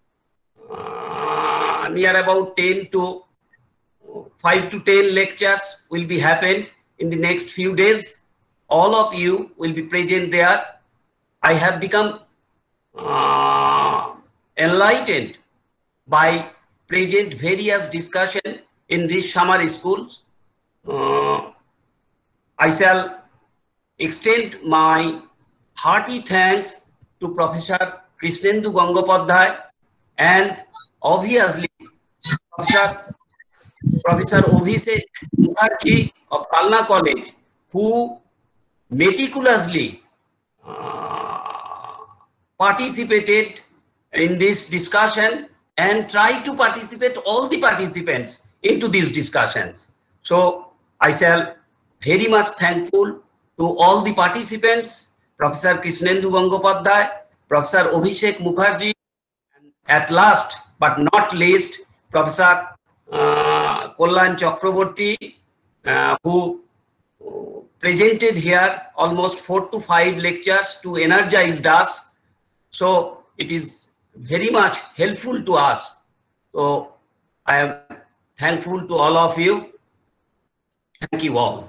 uh, near about ten to five to ten lectures will be happened in the next few days. All of you will be present there. I have become uh, enlightened by present various discussion in these summer schools. Uh, I shall extend my hearty thanks to Professor Krishnendu Gangopadhyay and obviously Professor, Professor Abhishek Mukherjee of Kalna College, who meticulously uh, participated in this discussion and tried to participate all the participants into these discussions. So I shall very much thankful to all the participants, Professor Krishnendu Gangopadhyay, Professor Abhishek Mukherjee, and at last but not least, Professor uh, Kollan Chakraborty, uh, who presented here almost four to five lectures to energize us. So it is very much helpful to us. So I am thankful to all of you. Thank you all.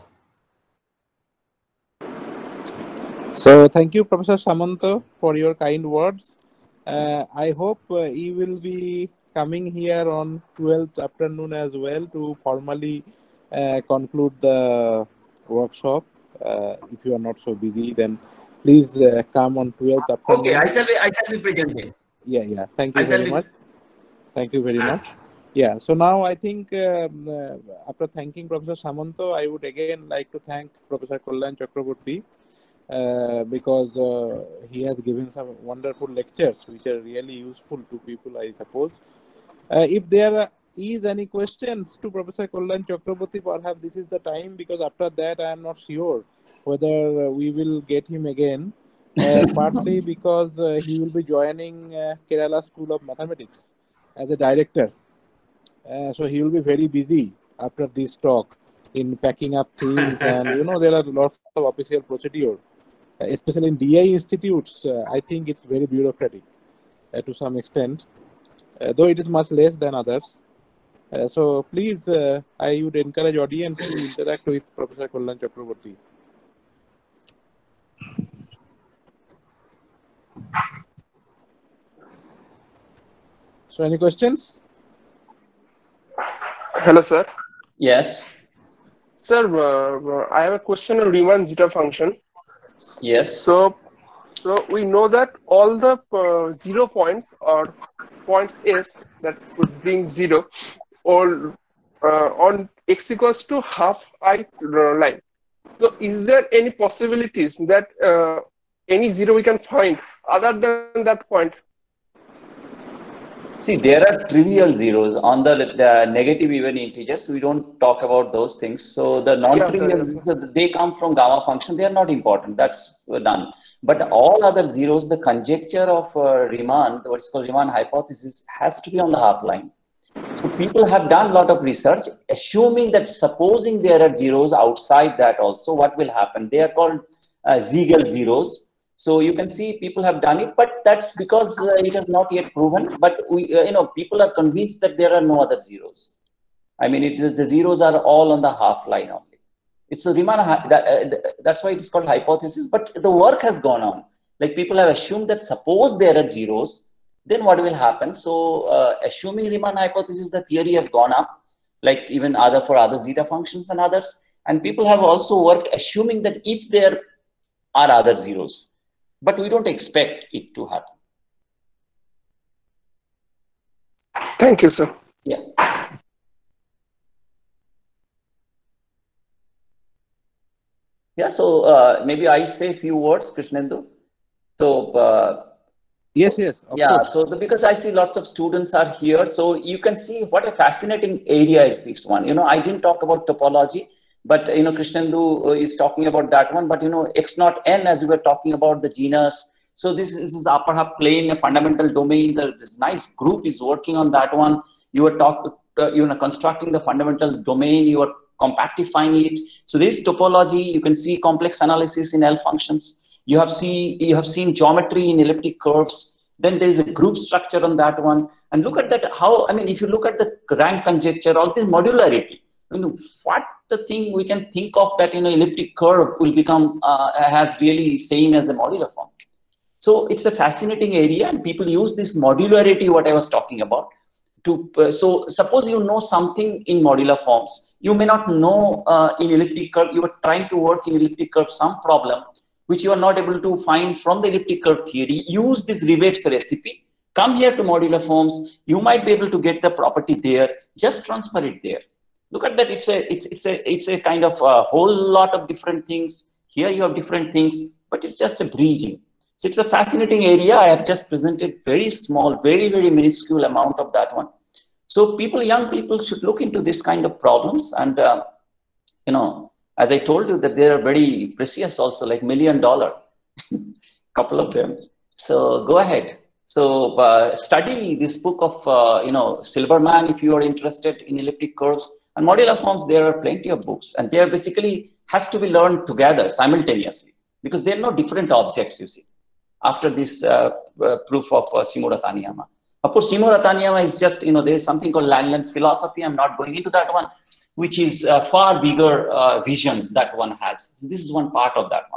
So thank you, Professor Samanta, for your kind words. Uh, I hope uh, you will be coming here on twelfth afternoon as well to formally uh, conclude the workshop. Uh, if you are not so busy, then please uh, come on twelfth afternoon. Okay, I shall be, I shall be presenting. Yeah, yeah. Thank you I shall very be... much. Thank you very Ah. much. Yeah, so now I think um, uh, after thanking Professor Samanta, I would again like to thank Professor Kollan Chakraborty uh, because uh, he has given some wonderful lectures which are really useful to people, I suppose. Uh, if there is any questions to Professor Kollan Chakraborty, perhaps this is the time, because after that I am not sure whether uh, we will get him again, uh, partly because uh, he will be joining uh, Kerala School of Mathematics as a director. Uh, so he will be very busy after this talk in packing up things, and you know there are lots of official procedure, uh, especially in D I institutes. Uh, I think it's very bureaucratic uh, to some extent, uh, though it is much less than others. Uh, so please, uh, I would encourage audience to interact with Professor Kalyan Chakraborty. So any questions? Hello, sir. Yes. Sir, uh, I have a question on Riemann zeta function. Yes. So, so we know that all the uh, zero points or points S that would bring zero, or uh, on x equals to half I uh, line. So, is there any possibilities that uh, any zero we can find other than that point? See, there are trivial zeros on the, the negative even integers. We don't talk about those things. So the non-trivial, Yes, sir, yes, sir. they come from gamma function. They are not important. That's done. But all other zeros, the conjecture of uh, Riemann, what's called Riemann hypothesis, has to be on the half line. So people have done a lot of research, assuming that supposing there are zeros outside that also, what will happen? They are called uh, Ziegel zeros. So you can see people have done it, but that's because uh, it has not yet proven. But we, uh, you know, people are convinced that there are no other zeros. I mean, it, the zeros are all on the half line only. It's a Riemann. That, uh, that's why it is called hypothesis. But the work has gone on. Like people have assumed that suppose there are zeros, then what will happen? So uh, assuming Riemann hypothesis, the theory has gone up, like even other for other zeta functions and others. And people have also worked assuming that if there are other zeros, but we don't expect it to happen. Thank you, sir. Yeah. Yeah, so uh, maybe I say a few words, Krishnendu. So uh, Yes, yes, of yeah, course. so the, because I see lots of students are here, so you can see what a fascinating area is this one. You know, I didn't talk about topology, but you know, Krishnendu is talking about that one. But you know, X naught N, as we were talking about the genus. So this, this is upper half plane, a fundamental domain. The, this nice group is working on that one. You were talk, uh, you know, constructing the fundamental domain. You are compactifying it. So this topology, you can see complex analysis in L functions. You have see you have seen geometry in elliptic curves. Then there is a group structure on that one. And look at that, how, I mean, if you look at the rank conjecture, all this modularity, you know, what the thing we can think of that, you know, elliptic curve will become, uh, has really same as a modular form. So it's a fascinating area, and people use this modularity, what I was talking about, to, uh, so suppose you know something in modular forms, you may not know uh, in elliptic curve, you are trying to work in elliptic curve some problem, which you are not able to find from the elliptic curve theory. Use this Rivet's recipe, come here to modular forms, you might be able to get the property there, just transfer it there. Look at that, it's a, it's, it's a, it's a kind of a whole lot of different things. Here you have different things, but it's just a bridging. So it's a fascinating area. I have just presented very small, very, very minuscule amount of that one. So people, young people should look into this kind of problems. And, uh, you know, as I told you that they are very precious also, like million dollar, couple of them. So go ahead. So uh, study this book of, uh, you know, Silverman, if you are interested in elliptic curves and modular forms. There are plenty of books, and they are basically has to be learned together simultaneously, because they are no different objects, you see, after this uh, uh, proof of uh, Shimura Taniyama. Of course, Shimura Taniyama is just, you know, there is something called Langland's philosophy. I'm not going into that one, which is a far bigger uh, vision that one has. So this is one part of that one.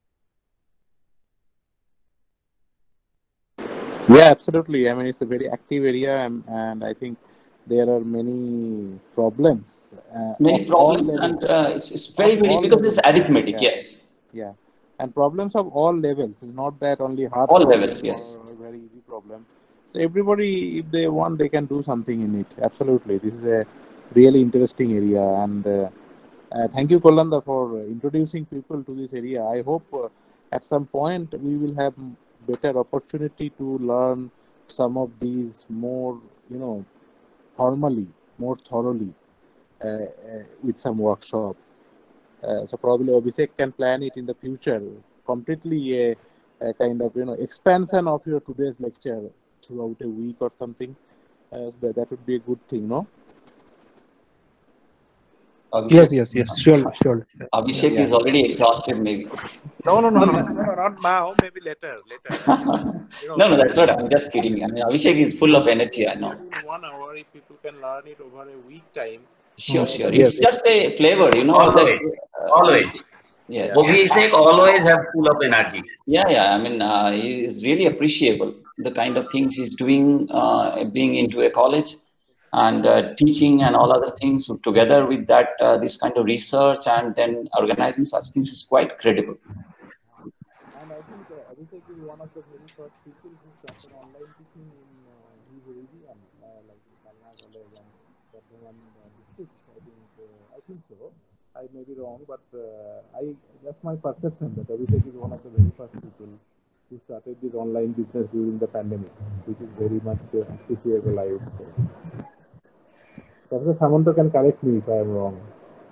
Yeah, absolutely. I mean, it's a very active area, and, and I think there are many problems. Uh, Many of all problems, levels. and uh, it's, it's very, Of very, all because it's levels. arithmetic, Yeah. yes. Yeah, and problems of all levels. It's not that only hard All problem levels, yes. or a very easy problem. So everybody, if they want, they can do something in it. Absolutely, this is a really interesting area, and uh, uh, thank you, Kolanda, for introducing people to this area. I hope uh, at some point we will have better opportunity to learn some of these more, you know, formally, more thoroughly uh, uh, with some workshop. Uh, so probably Abhishek can plan it in the future, completely a, a kind of, you know, expansion of your today's lecture throughout a week or something. Uh, that, that would be a good thing, no? Abhishek, Yes, yes, yes. Sure, sure. Abhishek Yeah. is already exhausted, maybe. No, no, no, No, no. no, no, no, not now. Maybe later. Later. I mean, you know, No, no, that's what I'm just kidding. I mean, Abhishek is full of energy, I know. in one hour, if people can learn it over a week time. Sure, Mm, sure. yes, It's just a flavor, you know. Always, That, uh, always. yes. Abhishek always have full of energy. Yeah, yeah. I mean, uh, he is really appreciable. The kind of things he's doing, uh, being into a college and uh, teaching and all other things together with that, uh, this kind of research and then organizing such things is quite credible. And I think uh, Abhishek is one of the very first people who started online teaching in uh, his region, uh, like in Kalna College and Bardhaman uh, district. I think, uh, I think so. I may be wrong, but uh, I that's my perception that Abhishek is one of the very first people who started this online business during the pandemic, which is very much uh, appreciable, I would say. Professor Samanta can correct me if I am wrong.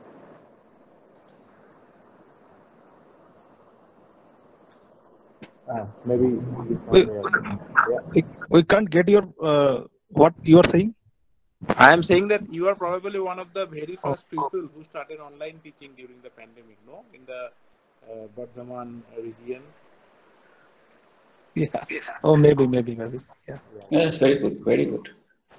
Ah, maybe he's not We, there. Yeah. we, we can't get your uh, what you are saying. I am saying that you are probably one of the very Oh, first people who started online teaching during the pandemic, no? In the uh, Bardhaman region. yeah. Oh, maybe, maybe, maybe. Yeah. Yes, very good, very good.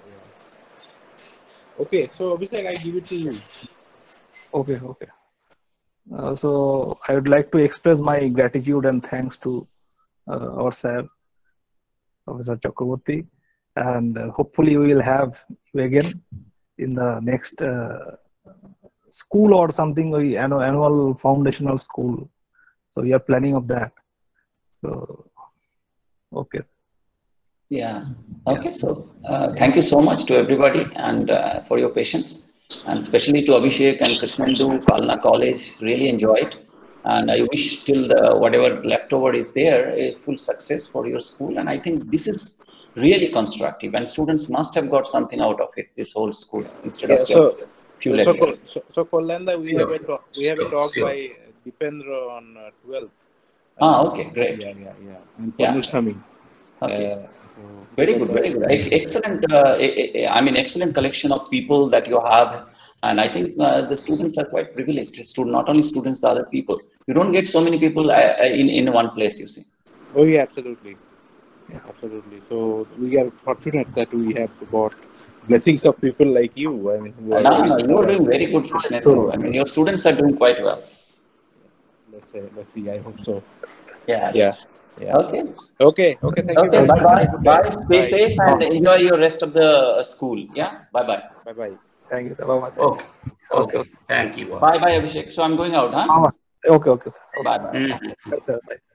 Okay, so Abhishek, I give it to you. Okay, okay. Uh, so I would like to express my gratitude and thanks to uh, our sir, Professor Chakraborty, and uh, hopefully we will have you again in the next uh, school or something, we annual, annual foundational school. So we are planning of that. So okay. Yeah. Okay. So uh, thank you so much to everybody and uh, for your patience, and especially to Abhishek and Krishnendu, Kalna College. Really enjoyed, and I wish till the, whatever leftover is there a full success for your school. And I think this is really constructive, and students must have got something out of it. This whole school instead Yeah, of so just few so so, lectures. Kol- so, so Kolanda, we Sure. have a talk, we have a Sure, talk sure. by Dipendra on uh, twelfth. Ah, okay, great. Yeah, yeah, yeah. And Yeah. Purnusthami. Okay. Uh, so Very good, very good. Ex- Excellent. Uh, e- e- I mean, excellent collection of people that you have, and I think uh, the students are quite privileged. Student, not only students, the other people. You don't get so many people uh, in in one place. You see. Oh yeah, absolutely, absolutely. So we are fortunate that we have got blessings of people like you. I mean, who Uh, are no, very no, you are doing generous. very good, Krishnendu. I mean, your students are doing quite well. Let's say, let's see. I hope so. Yeah. Yeah, yeah. Okay. Okay, okay. Thank you Okay. very Bye much. bye. Have a good day. Bye. Stay safe and enjoy your rest of the uh, school. Yeah. Bye bye. Bye bye. Thank you. Bye-bye. Okay. Okay. Thank you. Bye bye, Abhishek. So I'm going out, huh? Okay, okay. Okay. Bye bye. Mhm. Bye.